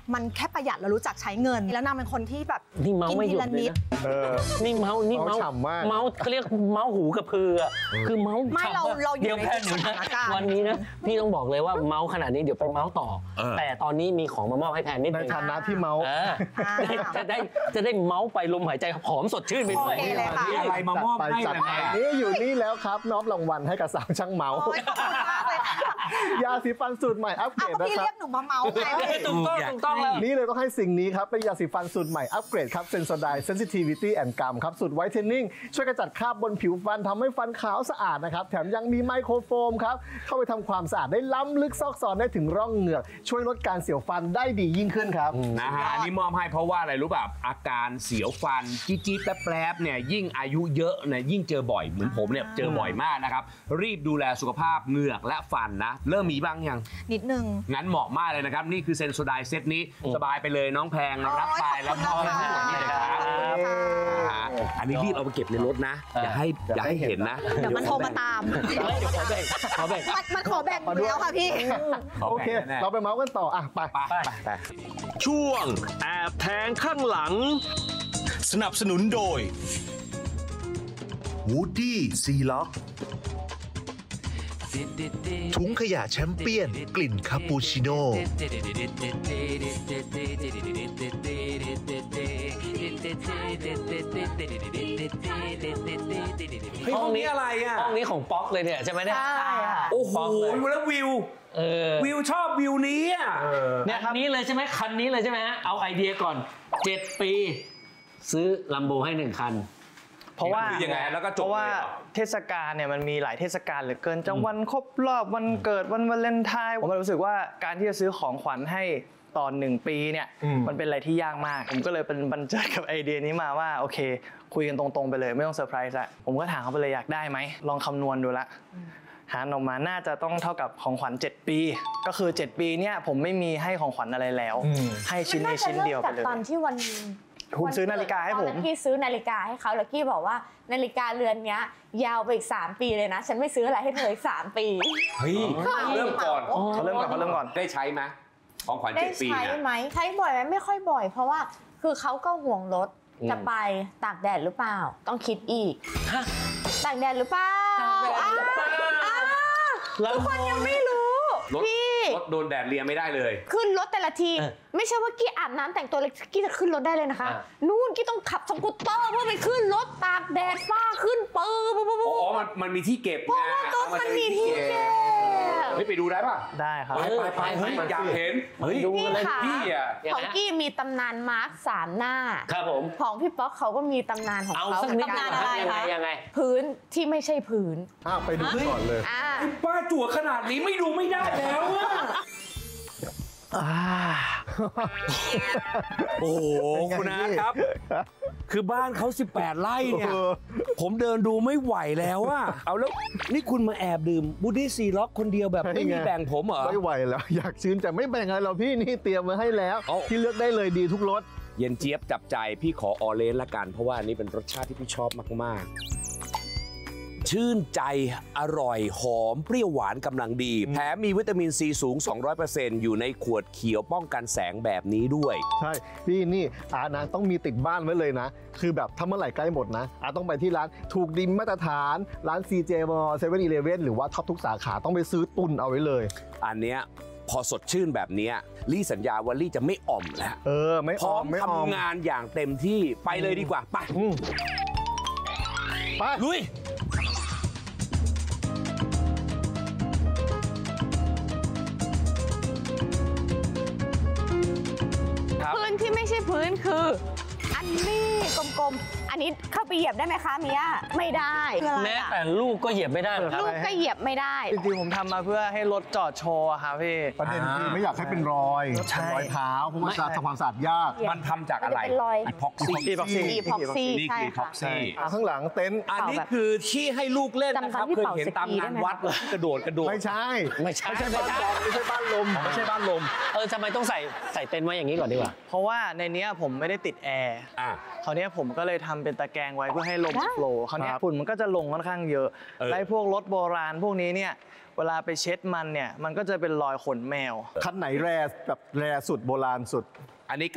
มันแค่ประหยัดแล้วรู้จักใช้เงิน แล้วนางเป็นคนที่แบบนี่เมาไม่หยุดกินทีละเลยนิดนะนี่เมาฉ่ำมากเมาเขาเรียกเมาหูกับพือคือเมาไม่ฉ่ำเราอยู่ดี๋ยวในแค่สถานการณ์วันนี้นะพี่ต้องบอกเลยว่าเมาขนาดนี้เดี๋ยวไปเมาต่อ แต่ตอนนี้มีของมามอบให้แพนนิดในนึงฐานะที่เมาส์จะได้เมาไปลมหายใจหอมสดชื่นไปด้วยโอเคเลยค่ะมีอะไรมามอบให้จัดนะไปแม่นี่อยู่นี่แล้วครับมอบรางวัลให้กับสาวช่างเมาส์โอ้ยขอบคุณมากเลยค่ะยาสีฟันสูตรใหม่อัปเกรเอาดก็นะพี่ครัเรีบยกหนูมาเมาส์ไงถูกต้องแล้วนี่เลยต้องให้สิ่งนี้ครับเป็นยาสีฟันสูตรใหม่อัปเกรดครับเซนโซไดเซนซิทิวิตี้แอนด์กัมครับสูตรไวท์เทนนิ่งช่วยกระจัดคราบบนผิวฟันทำให้ฟันขาวสะอาดนะครับแถมยังมีไมโครโฟมครับเข้าไปทำความสะอาดได้ล้ำลึกซอกซอนได้ถึงร่องเหงือกช่วยลดการเสียวฟันได้ดียิ่งขึ้นครับนะฮะอันนี้มอบให้เพราะว่าอะไรรู้ป่ะอาการเสียวฟันจี๊ดๆแป๊บๆเนี่ยยิ่งอายุเยอะเนี่ยยิ่งเจอบ่อยเหมือนผมเนี่ยเจอบ่อยมากนะครับรีบดูแลสุขภาพเหงือกและฟันนะเริ่มมีบ้างยังนิดนึงงั้นเหมาะมากเลยนะครับนี่คือเซนโซไดเซตนี้สบายไปเลยน้องแพงรับไปแล้วมอบให้ทั้งหมดนี่เลยครับอันนี้รีบเอาไปเก็บในรถนะอย่าให้เห็นนะเดี๋ยวมันโทรมาตามขอแบ่งมันขอแบ่งอยู่แล้วค่ะพี่โอเค เราไปเมาส์กันต่ออ่ะไปไปช่วงแอบแทงข้างหลัง สนับสนุนโดย Woody Sealock ถุงขยะแชมเปี้ยนกลิ่นคาปูชิโน่ห้องนี้อะไรอ่ะห้องนี้ของป๊อกเลยเนี่ยใช่ไหมเนี่ยใช่ค่ะโอ้โหแล้ววิวชอบวิวนี้อ่ะเนี่ยคันนี้เลยใช่ไหมคันนี้เลยใช่ไหมฮะเอาไอเดียก่อน7 ปีซื้อลัมโบให้1 คันเพราะว่าคือยังไงแล้วก็จบเพราะว่าเลยเหรอเทศกาลเนี่ยมันมีหลายเทศกาลเหลือเกินจังวันครบรอบวันเกิดวันวาเลนไทน์ผมก็รู้สึกว่าการที่จะซื้อของขวัญให้ตอน1 ปีเนี่ยมันเป็นอะไรที่ยากมากผมก็เลยเป็นบันเจิดกับไอเดียนี้มาว่าโอเค คุยกันตรงๆไปเลยไม่ต้องเซอร์ไพรส์ละผมก็ถามเขาไปเลยอยากได้ไหมลองคำนวณดูละหารออกมาน่าจะต้องเท่ากับของขวัญ7 ปีก็คือ7 ปีเนี่ยผมไม่มีให้ของขวัญอะไรแล้วให้ชิ้นนี้ชิ้นเดียวไปเลยตอนที่วันคุณซื้อนาฬิกาให้ผมตอนกี้ซื้อนาฬิกาให้เขาแล้วกี้บอกว่านาฬิกาเรือนเนี้ยยาวไปอีก3 ปีเลยนะฉันไม่ซื้ออะไรให้เธออีก3 ปีเฮ้ยเริ่มก่อนเขาเริ่มก่อนได้ใช้ไหมของขวัญได้ 7 ปีใช้เนี่ยไหมใช้บ่อยไหมไม่ค่อยบ่อย เพราะว่าคือเขาก็ห่วงรถจะไปตากแดดหรือเปล่าต้องคิดอีกตากแดดหรือเปล่าทุกคนยังไม่รู้พี่รถโดนแดดเลียไม่ได้เลยขึ้นรถแต่ละทีไม่ใช่ว่ากี้อาบน้ำแต่งตัวเลยกี้จะขึ้นรถได้เลยนะคะนู่นกี้ต้องขับสกูตเตอร์เพื่อไปขึ้นรถตากแดดฟ้าขึ้นปื้ออ๋อมันมีที่เก็บเพราะว่ารถมันมีที่เก็บเฮ้ยไปดูได้ป่ะได้ครับไปเฮ้ยอยากเห็นเฮ้ยดูกันเลยพี่อ่ะของกี้มีตำนานมาร์ค3 หน้าครับผมของพี่ป๊อกเขาก็มีตำนานของเอาเขาสักนิดตำนานนะอะไรยังไงพื้นที่ไม่ใช่พื้นไปดูก่อนเลยป้าจั่วขนาดนี้ไม่ดูไม่ได้แล้วอะโอ้โหคุณอาครับ คือบ้านเขา18 ไร่เนี่ยผมเดินดูไม่ไหวแล้วอะเอาแล้วนี่คุณมาแอบดื่มบูดี้ซีล็อกคนเดียวแบบไม่มีแบ่งผมเหรอไม่ไหวแล้วอยากชื่นแต่ไม่แบ่งอะไรเราพี่นี่เตรียมไว้ให้แล้วเอาที่เลือกได้เลยดีทุกรสเย็นเจี๊ยบจับใจพี่ขอออเรนจ์ละกันเพราะว่าอันนี้เป็นรสชาติที่พี่ชอบมากๆ ชื่นใจอร่อยหอมเปรี้ยวหวานกำลังดีแถมมีวิตามินซีสูง 200% อยู่ในขวดเขียวป้องกันแสงแบบนี้ด้วยใช่พี่นี่นะต้องมีติดบ้านไว้เลยนะ คือแบบถ้าเมื่อไหร่ใกล้หมดนะต้องไปที่ร้านถูกดินมาตรฐานร้าน CJ Mall 7-Eleven หรือว่าท็อปทุกสาขาต้องไปซื้อตุนเอาไว้เลยอันเนี้ยพอสดชื่นแบบเนี้ยลี่สัญญาว่าลี่จะไม่อ่อมแล้วไม่พอร้ออมมไม่ออมทำงานอย่างเต็มที่ไปเลยดีกว่าไปไปลุยพื้นที่ไม่ใช่พื้นคืออันนี้กลมๆอันนี้เข้าไปเหยียบได้ไหมคะเมียไม่ได้คืออะไรแม้อะแต่ลูกก็เหยียบไม่ได้หรอกครับลูกก็เหยียบไม่ได้จริงๆผมทำมาเพื่อให้รถจอดโชว์อะครับพี่ประเด็นคือไม่อยากให้เป็นรอยใช่เป็นรอยเท้าเพราะว่าจะทำความสะอาดยากมันทำจากอะไรมันจะเป็นรอยอีพ็อกซี่อีพ็อกซี่อีพ็อกซี่นี่ใช่คือพ็อค่ะกซี่ข้างหลังเต็นท์อันนี้คือที่ให้ลูกเล่นนะครับจำตอนที่เคยเป่าเห็นตามสกีงานได้ไหมวัดที่กระโดดไม่ใช่ไม่ใช่ไม่ใช่บ้านลมไม่ใช่บ้านลมไม่ใช่บ้านลมทำไมต้องใส่เต็นท์ไว้อย่างนี้ก่อนดีกว่าเพราะว่าในเนี้ยผมไม่ได้ติดแอร์อ่ะคราวเนี้ยผมก็เลยทำเป็นตะแกรงไว้เพื่อให้ลมโฟลว์คราวนี้ฝุ่นมันก็จะลงค่อนข้างเยอะไล่พวกรถโบราณพวกนี้เนี่ยเวลาไปเช็ดมันเนี่ยมันก็จะเป็นรอยขนแมวคันไหนแรแบบแรสุดโบราณสุดอันนี้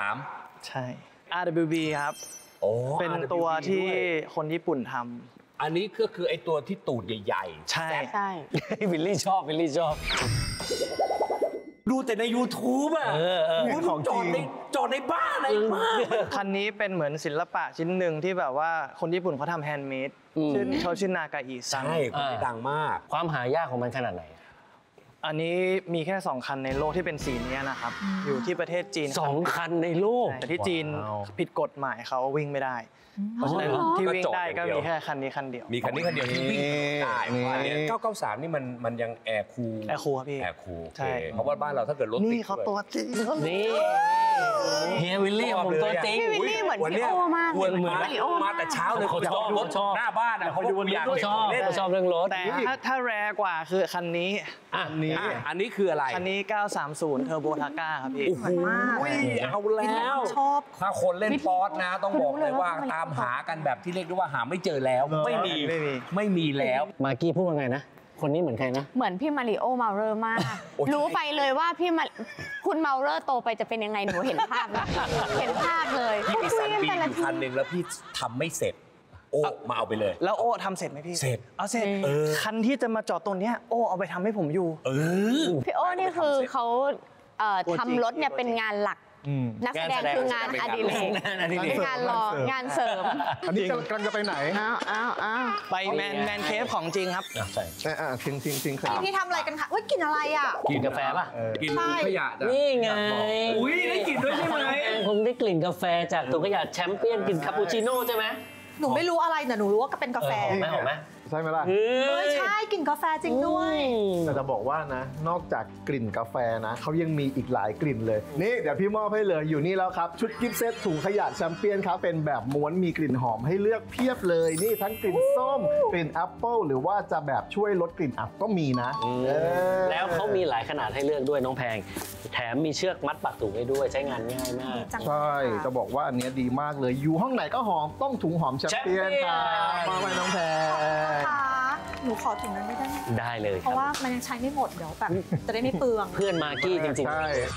993 ใช่ RWB ครับโอ้เป็นตัวที่คนญี่ปุ่นทอันนี้ก็คือไอ้ตัวที่ตูดใหญ่ำใช่ใช่วิลลี่ชอบวิลลี่ชอบๆ ดูแต่ใน YouTube อ่ะของจริงจอดในบ้านอะไรมากคันนี้เป็นเหมือนศิลปะชิ้นหนึ่งที่แบบว่าคนญี่ปุ่นเขาทำแฮนด์เมดเขาชื่อนากาอิซังใช่คนนี้ดังมากความหายากของมันขนาดไหนอันนี้มีแค่ 2 คันในโลกที่เป็นสีนี้นะครับ อยู่ที่ประเทศจีน 2 คันในโลกแต่ที่จีนว้าวผิดกฎหมายเขาวิ่งไม่ได้ เพราะฉะนั้นที่วิ่งได้ก็มีแค่คันนี้คันเดียวมีคันนี้คันเดียวที่วิ่งได้นี่อันนี้993 นี่มันยังแอร์คูลแอร์คูลครับพี่แอร์คูลใช่เพราะว่าบ้านเราถ้าเกิดรถติดนี่เขาตัวจริงนี่เฮียวิลลี่ของผมตัวจริงพี่วิลลี่เหมือนพี่โอมากเหมือนมาริโอมาแต่เช้าเลยเขาชอบรถชอบหน้าบ้านอ่ะเขาดูอยากเขาชอบเล่นเขาชอบเรื่องรถแต่ถ้าแรกว่าคือคันนี้อันนี้คืออะไรคันนี้ 930 เทอร์โบทาก้าครับพี่เหมือนมากเอาแล้วชอบถ้าคนเล่นฟอร์สนะ ต้องบอกเลยว่าตามหากันแบบที่เรียกได้ว่าหาไม่เจอแล้ว ไม่มีแล้วมากกี้พูดว่าไงนะ คนนี้เหมือนใครนะเหมือนพี่มาริโอเมาเลอร์มาก รู้ไปเลยว่าคุณเมาเลอร์โตไปจะเป็นยังไงหนูเห็นภาพแล้วเห็นภาพเลยพี่มีซันบีแต่อละยู่ทีคันหนึ่งแล้วพี่ทำไม่เสร็จ โอ้มาเอาไปเลยแล้วโอ้ทำเสร็จไหมพี่เสร็จเอาเสร็จคันที่จะมาจอดตรงเนี้ยโอ้เอาไปทำให้ผมอยู่พี่โอนี่คือเขาทำรถเนี่ยเป็นงานหลัก นักแสดงคืองานอดิเรก งานรองงานเสริมอันนี้กำลังจะไปไหนอ้าวไปแมนเคฟของจริงครับใช่ทิ้งครับพี่ทำอะไรกันคะกินอะไรอ่ะกินกาแฟป่ะกินถุงขยะจ้ะนี่ไงอุ้ยได้กลิ่นด้วยใช่ไหมผมได้กลิ่นกาแฟจากถุงขยะแชมเปี้ยนกินคาปูชิโน่ใช่ไหมหนูไม่รู้อะไรแต่หนูรู้ว่าก็เป็นกาแฟหอมไหมใช่ไหมล่ะใช่กลิ่นกาแฟจริงด้วยแต่จะบอกว่านะ นอกจากกลิ่นกาแฟนะเขายังมีอีกหลายกลิ่นเลย นี่เดี๋ยวพี่มอบให้เลยอยู่นี่แล้วครับ ชุดกิฟต์เซตถุงขยะแชมเปี้ยนครับ เป็นแบบม้วนมีกลิ่นหอมให้เลือกเพียบเลย นี่ทั้งกลิ่นส้ม กลิ่นแอปเปิลหรือว่าจะแบบช่วยลดกลิ่นอับก็มีนะแล้วเขามีหลายขนาดให้เลือกด้วยน้องแพง แถมมีเชือกมัดปากถุงให้ด้วยใช้งานง่ายมากใช่จะบอกว่าอันเนี้ยดีมากเลยอยู่ห้องไหนก็หอมต้องถุงหอมแชมเปี้ยนครับมาไว้น้องแพรหนูขอถุงนั้นไม่ได้ไหมได้เลยคเพรับราะว่ามันยังใช้ไม่หมดเดี๋ยวแบบจะได้ไม่เปลืองเพื่อนมากกี้จริงใช่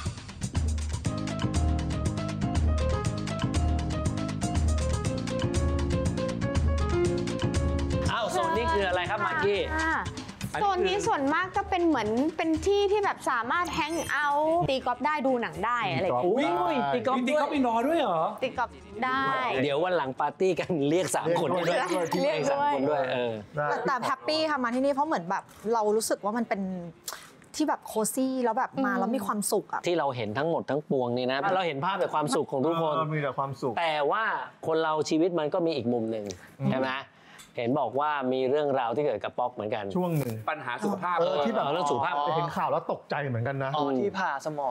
ๆอ้าวโซนนี้คืออะไรครับมากกี้โซนนี้ส่วนมากก็เป็นเหมือนเป็นที่ที่แบบสามารถแฮงเอาท์ตีกอล์ฟได้ดูหนังได้อะไรอย่างเงี้ยอุ้ยตีกอล์ฟจริงๆเขาไปนอนด้วยเหรอตีกอล์ฟได้เดี๋ยววันหลังปาร์ตี้กันเรียก3 คนด้วยเรียกด้วย 3 คนด้วยแต่แฮปปี้ค่ะมาที่นี่เพราะเหมือนแบบเรารู้สึกว่ามันเป็นที่แบบโคซี่แล้วแบบมาแล้วมีความสุขอะที่เราเห็นทั้งหมดทั้งปวงนี่นะเราเห็นภาพแต่ความสุขของทุกคนมีแต่ความสุขแต่ว่าคนเราชีวิตมันก็มีอีกมุมหนึ่งใช่ไหมเห็นบอกว่ามีเรื่องราวที่เกิดกับป๊อกเหมือนกันช่วงหนึ่งปัญหาสุขภาพที่แบบเรื่องสุขภาพเห็นข่าวแล้วตกใจเหมือนกันนะที่ผ่าสมอง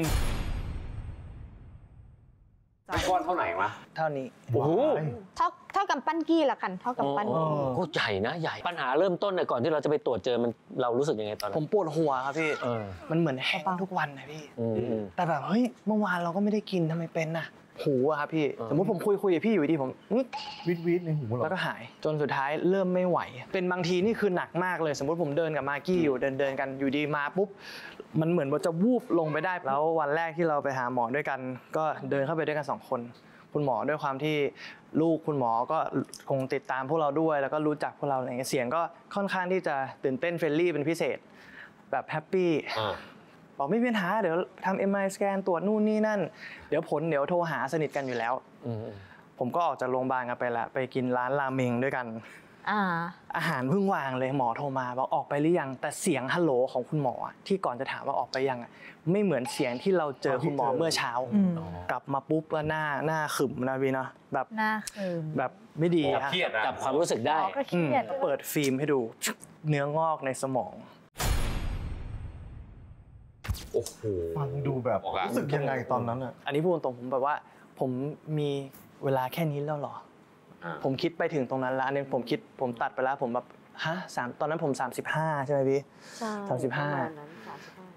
ก้อนเท่าไหร่วะเท่านี้โอ้โหเท่ากับปั้นกี้ละกันเท่ากับปั้นกี้ก็ใหญ่นะใหญ่ปัญหาเริ่มต้นเนี่ยก่อนที่เราจะไปตรวจเจอมันเรารู้สึกยังไงตอนผนั้นมปวดหัวครับพี่เออมันเหมือนแห้งทุกวันนะพี่อืมแต่แบบเฮ้ยเมื่อวานเราก็ไม่ได้กินทำไมเป็นน่ะหูอะครับพี่ สมมติผมคุยกับพี่อยู่ดีผมวิดในหูเหรอแล้วก็หายจนสุดท้ายเริ่มไม่ไหว เป็นบางทีนี่คือหนักมากเลย สมมติผมเดินกับมากกี้อยู่เดินกันอยู่ดีมาปุ๊บมันเหมือนว่าจะวูบลงไปได้แล้ววันแรกที่เราไปหาหมอด้วยกัน ก็เดินเข้าไปด้วยกัน2 คนคุณหมอด้วยความที่ลูกคุณหมอก็คงติดตามพวกเราด้วยแล้วก็รู้จักพวกเราอะไรเงี้ยเสียงก็ค่อนข้างที่จะตื่นเต้นเฟรนลี่เป็นพิเศษแบบแฮปปี้บอกไม่มีปัญหาเดี๋ยวทำ MRI สแกนตรวจนู่นนี่นั่นเดี๋ยวโทรหาสนิทกันอยู่แล้วผมก็ออกจากโรงพยาบาลกันไปละไปกินร้านราเมงด้วยกันอาหารเพิ่งวางเลยหมอโทรมาบอกออกไปหรือยังแต่เสียงฮัลโหลของคุณหมอที่ก่อนจะถามว่าออกไปยังไม่เหมือนเสียงที่เราเจอคุณหมอเมื่อเช้ากลับมาปุ๊บก็หน้าขึมนะพี่เนาะแบบหน้าคืมแบบไม่ดีเครียดนะจับความรู้สึกได้ก็เครียดเปิดฟิล์มให้ดูเนื้องอกในสมองโอ้โหฟังดูแบบรู้สึกยังไงตอนนั้นอ่ะอันนี้พูดตรงผมแบบว่าผมมีเวลาแค่นี้แล้วเหรอผมคิดไปถึงตรงนั้นแล้วอันนี้ผมตัดไปแล้วผมแบบฮะตอนนั้นผม35ใช่ไหมพี่35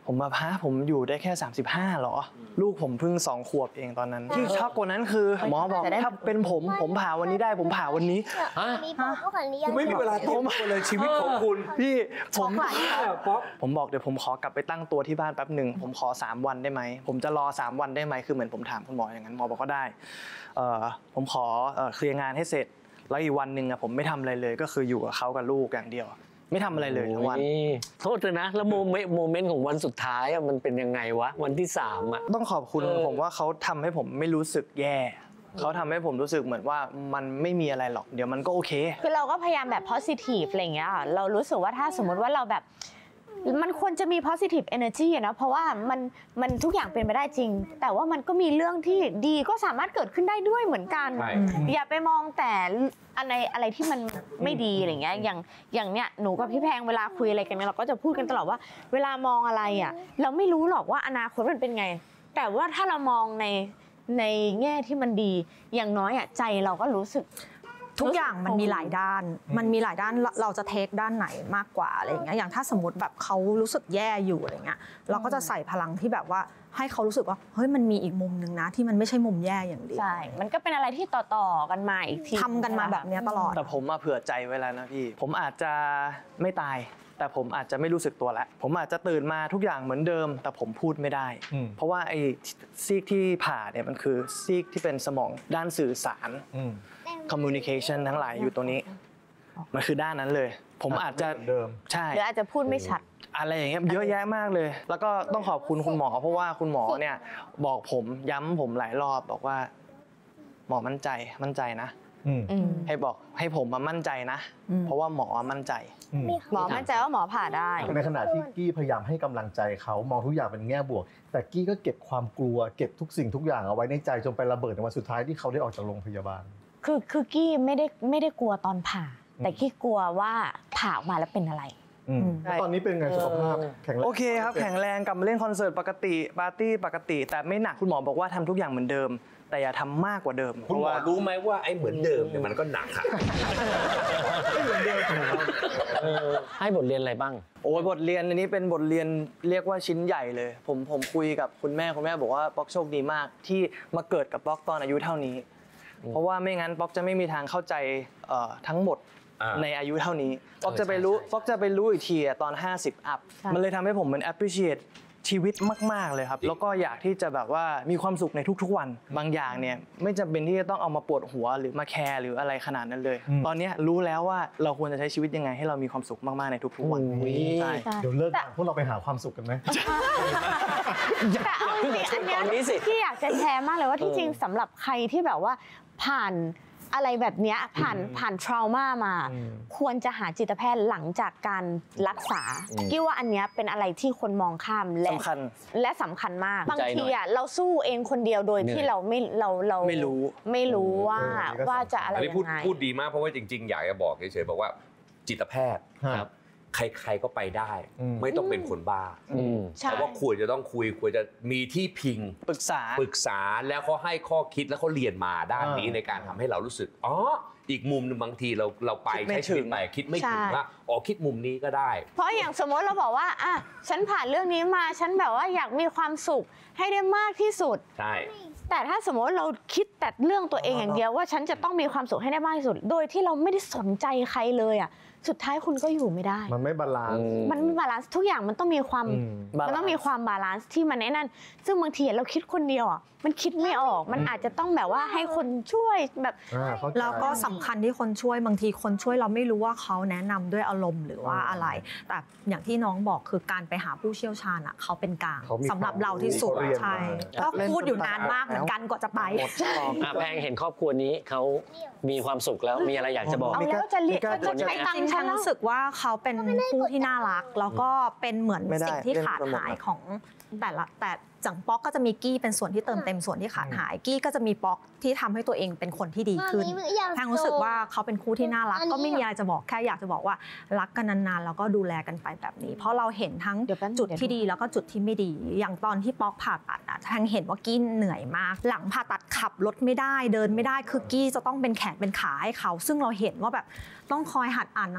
ผมอยู่ได้แค่35หรอลูกผมเพิ่ง2 ขวบเองตอนนั้นที่ช็อกกว่านั้นคือหมอบอกถ้าเป็นผมผ่าวันนี้ได้ผมผ่าวันนี้ไม่มีเวลาต้มเลยชีวิตของคุณพี่ผมบอกเดี๋ยวผมขอกลับไปตั้งตัวที่บ้านแป๊บหนึ่งผมขอ3 วันได้ไหมผมจะรอ3 วันได้ไหมคือเหมือนผมถามคุณหมออย่างนั้นหมอบอกก็ได้ผมขอเคลียร์งานให้เสร็จแล้วอีกวันหนึ่งผมไม่ทำอะไรเลยก็คืออยู่กับเขากับลูกอย่างเดียวไม่ทำอะไรเลยทั้งวันโทษเลยนะแล้วโมเมนต์ของวันสุดท้ายมันเป็นยังไงวะวันที่3 ต้องขอบคุณผมว่าเขาทำให้ผมไม่รู้สึกแย่เขาทำให้ผมรู้สึกเหมือนว่ามันไม่มีอะไรหรอกเดี๋ยวมันก็โอเคคือเราก็พยายามแบบ positive อะไรอย่างเงี้ยเรารู้สึกว่าถ้าสมมติว่าเราแบบมันควรจะมี positive energy นะเพราะว่ามันทุกอย่างเป็นไปได้จริงแต่ว่ามันก็มีเรื่องที่ดีก็สามารถเกิดขึ้นได้ด้วยเหมือนกันอย่าไปมองแต่อะไรที่มันไม่ดีอะไรเงี้ยอย่างเนี้ยหนูกับพี่แพงเวลาคุยอะไรกันเราก็จะพูดกันตลอดว่าเวลามองอะไรอ่ะเราไม่รู้หรอกว่าอนาคตมันเป็นไงแต่ว่าถ้าเรามองในแง่ที่มันดีอย่างน้อยอ่ะใจเราก็รู้สึกทุกอย่างมันมีหลายด้านเราจะเทคด้านไหนมากกว่าอะไรอย่างเงี้ยอย่างถ้าสมมติแบบเขารู้สึกแย่อยู่อะไรเงี้ยเราก็จะใส่พลังที่แบบว่าให้เขารู้สึกว่าเฮ้ยมันมีอีกมุมนึงนะที่มันไม่ใช่มุมแย่อย่างเดียวใช่มันก็เป็นอะไรที่ต่อกันมาอีกทีทำกันมาแบบนี้ตลอดแต่ผมมาเผื่อใจไว้แล้วนะพี่ผมอาจจะไม่ตายแต่ผมอาจจะไม่รู้สึกตัวแล้วผมอาจจะตื่นมาทุกอย่างเหมือนเดิมแต่ผมพูดไม่ได้เพราะว่าไอ้ซีกที่ผ่าเนี่ยมันคือซีกที่เป็นสมองด้านสื่อสารcommunication ทั้งหลายอยู่ตรงนี้มันคือด้านนั้นเลยผมอาจจะใช่หรืออาจจะพูดไม่ชัดอะไรอย่างเงี้ยเยอะแยะมากเลยแล้วก็ต้องขอบคุณคุณหมอเพราะว่าคุณหมอเนี่ยบอกผมย้ำผมหลายรอบบอกว่าหมอมั่นใจนะให้ผมมามั่นใจนะเพราะว่าหมอมั่นใจหมอมั่นใจว่าหมอผ่าได้ในขณะที่กี้พยายามให้กำลังใจเขามองทุกอย่างเป็นแง่บวกแต่กี้ก็เก็บความกลัวเก็บทุกสิ่งทุกอย่างเอาไว้ในใจจนไประเบิดในวันสุดท้ายที่เขาได้ออกจากโรงพยาบาลคือกี้ไม่ได้กลัวตอนผ่าแต่กี้กลัวว่าผ่าออกมาแล้วเป็นอะไรตอนนี้เป็นไงสุขภาพแข็งแรงโอเคครับแข็งแรงกลับมาเล่นคอนเสิร์ตปกติปาร์ตี้ปกติแต่ไม่หนักคุณหมอบอกว่าทำทุกอย่างเหมือนเดิมแต่อย่าทำมากกว่าเดิมคุณหมอรู้ไหมว่าไอ้เหมือนเดิมเนี่ยมันก็หนักค่ะไม่เหมือนเดิมให้บทเรียนอะไรบ้างโอ้บทเรียนอันนี้เป็นบทเรียนเรียกว่าชิ้นใหญ่เลยผมคุยกับคุณแม่บอกว่าป๊อกโชคดีมากที่มาเกิดกับป๊อกตอนอายุเท่านี้เพราะว่าไม่งั้นป๊อกจะไม่มีทางเข้าใจทั้งหมดในอายุเท่านี้ป๊อกจะไปรู้อีกทีตอน50อัพมันเลยทำให้ผมเหมือน appreciate ชีวิตมากๆเลยครับแล้วก็อยากที่จะแบบว่ามีความสุขในทุกๆวันบางอย่างเนี่ยไม่จำเป็นที่จะต้องเอามาปวดหัวหรือมาแคร์หรืออะไรขนาดนั้นเลยตอนนี้รู้แล้วว่าเราควรจะใช้ชีวิตยังไงให้เรามีความสุขมากๆในทุกๆวันใช่เดี๋ยวเลิกพวกเราไปหาความสุขกันไหมแต่เอาจริงอันนี้ที่อยากจะแชร์มากเลยว่าที่จริงสำหรับใครที่แบบว่าผ่านอะไรแบบนี้ผ่านทรามามาควรจะหาจิตแพทย์หลังจากการรักษากี้ว่าอันนี้เป็นอะไรที่คนมองข้ามและสำคัญมากบางทีอ่ะเราสู้เองคนเดียวโดยที่เราไม่รู้ว่าจะอะไรยังไงพูดดีมากเพราะว่าจริงๆอยากจะบอกเฉยๆบอกว่าจิตแพทย์ใครๆก็ไปได้ไม่ต้องเป็นคนบ้าแต่ว่าควรจะต้องคุยควรจะมีที่พิงปรึกษาแล้วเขาให้ข้อคิดแล้วเขาเรียนมาด้านนี้ในการทำให้เรารู้สึกอ๋ออีกมุมนึงบางทีเราไปใช้ชีวิตไปคิดไม่ถึงว่าอ๋อคิดมุมนี้ก็ได้เพราะอย่างสมมติเราบอกว่าอ่ะฉันผ่านเรื่องนี้มาฉันแบบว่าอยากมีความสุขให้ได้มากที่สุดใช่แต่ถ้าสมมติเราคิดแต่เรื่องตัวเองอย่างเดียวว่าฉันจะต้องมีความสุขให้ได้มากที่สุดโดยที่เราไม่ได้สนใจใครเลยอ่ะสุดท้ายคุณก็อยู่ไม่ได้มันไม่บาลานซ์ทุกอย่างมันต้องมีความบาลานซ์ที่มันแน่นซึ่งบางทีเราคิดคนเดียวอ่ะมันคิดไม่ออกมันอาจจะต้องแบบว่าให้คนช่วยแบบแล้วก็สำคัญที่คนช่วยบางทีคนช่วยเราไม่รู้ว่าเขาแนะนำด้วยอารมณ์หรือว่าอะไรแต่อย่างที่น้องบอกคือการไปหาผู้เชี่ยวชาญอ่ะเขาเป็นกลางสำหรับเราที่สุดใช่ก็พูดอยู่นานมากเหมือนกันกว่าจะไปแพงเห็นครอบครัวนี้เขามีความสุขแล้วมีอะไรอยากจะบอกแล้วจะใช้ตังค์ฉันรู้สึกว่าเขาเป็นคู่ที่น่ารักแล้วก็เป็นเหมือนสิ่งที่ขาดหายของแต่จังป๊อกก็จะมีกี้เป็นส่วนที่เติมเต็มส่วนที่ขาดหายกี้ก็จะมีป๊อกที่ทำให้ตัวเองเป็นคนที่ดีขึ้นแพงรู้สึกว่าเขาเป็นคู่ที่น่ารักก็ไม่มีอะไรจะบอกแค่อยากจะบอกว่ารักกันนานๆแล้วก็ดูแลกันไปแบบนี้เพราะเราเห็นทั้งจุดที่ดีแล้วก็จุดที่ไม่ดีอย่างตอนที่ป๊อกผ่าตัดแพงเห็นว่ากี้เหนื่อยมากหลังผ่าตัดขับรถไม่ได้เดินไม่ได้คือกี้จะต้องเป็นแขนเป็นขาให้เขาซึ่งเราเห็นว่าแบบต้องคอยหัดอ่านหนัง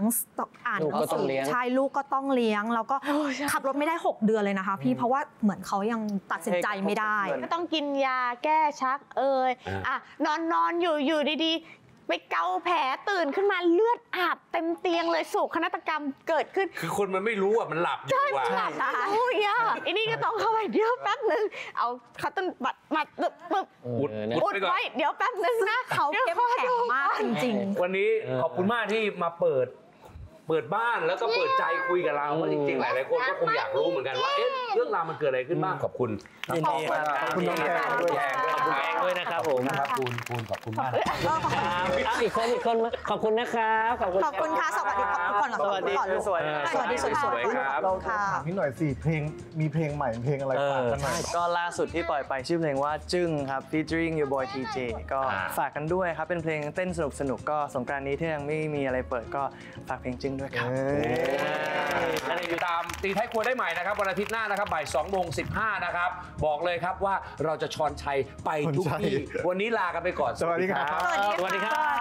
งอ่านลูกก็ต้องเลี้ยงใช่ลูกก็ต้องเลี้ยงแล้วก็ขับรถไม่ได้ 6 เดือนเลยนะคะพี่เพราะว่าเหมือนเขายังตัดสินใจไม่ได้ก็ต้องกินยาแก้ชักนอนอยู่ดีๆไปเกาแผลตื่นขึ้นมาเลือดอาบเต็มเตียงเลยโศกนาฏกรรมเกิดขึ้นคือคนมันไม่รู้มันหลับอยู่หลับโอ้ยไอ้นี่ก็ต้องเข้าไปเดี๋ยวแป๊บนึงเอาคัตเติ้ลบัตรมาปึ๊บอุดไว้เดี๋ยวแป๊บนึงนะเขาเข้มแข็งมากจริงๆวันนี้ขอบคุณมากที่มาเปิดบ้านแล้วก็เปิดใจคุยกับเราเพราะจริงๆหลายๆคนก็คงอยากรู้เหมือนกันว่าเรื่องราวมันเกิดอะไรขึ้นบ้างขอบคุณยินดีครับขอบคุณน้องแกงด้วยขอบคุณแกงด้วยนะครับผมครับคุณขอบคุณมากอีกคนขอบคุณนะครับขอบคุณค่ะสวัสดีครับทุกคนสวัสดีสวยครับเราถามพี่หน่อยสิมีเพลงใหม่เพลงอะไรฝากกันหน่อยก็ล่าสุดที่ปล่อยไปชื่อเพลงว่าจึ้งครับ featuring your boy TJ ก็ฝากกันด้วยครับเป็นเพลงเต้นสนุกก็สงกรานต์นี้ที่ยังไม่มีอะไรเปิดก็ฝากเพลงจึ้งด้วยครับและติดตามตีท้ายครัวได้ใหม่นะครับวันอาทิตย์หน้านะครับบ่าย 2:15 นะครับบอกเลยครับว่าเราจะชอนชัยไปทุกที่วันนี้ลากันไปก่อนสวัสดีครับสวัสดี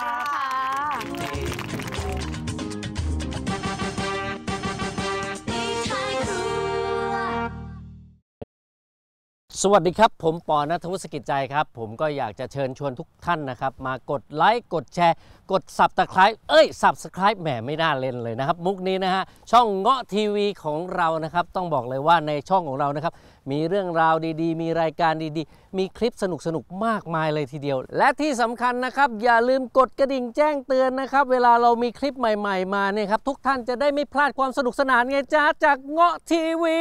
ครับผมปอณัฐวุฒิ สกิจใจครับผมก็อยากจะเชิญชวนทุกท่านนะครับมากดไลค์กดแชร์กด Subscribe แหมไม่น่าเล่นเลยนะครับมุกนี้นะฮะช่องเงาะทีวีของเรานะครับต้องบอกเลยว่าในช่องของเรานะครับมีเรื่องราวดีๆมีรายการดีๆมีคลิปสนุกๆมากมายเลยทีเดียวและที่สำคัญนะครับอย่าลืมกดกระดิ่งแจ้งเตือนนะครับเวลาเรามีคลิปใหม่ๆมาเนี่ยครับทุกท่านจะได้ไม่พลาดความสนุกสนานไงจ้าจากเงาะทีวี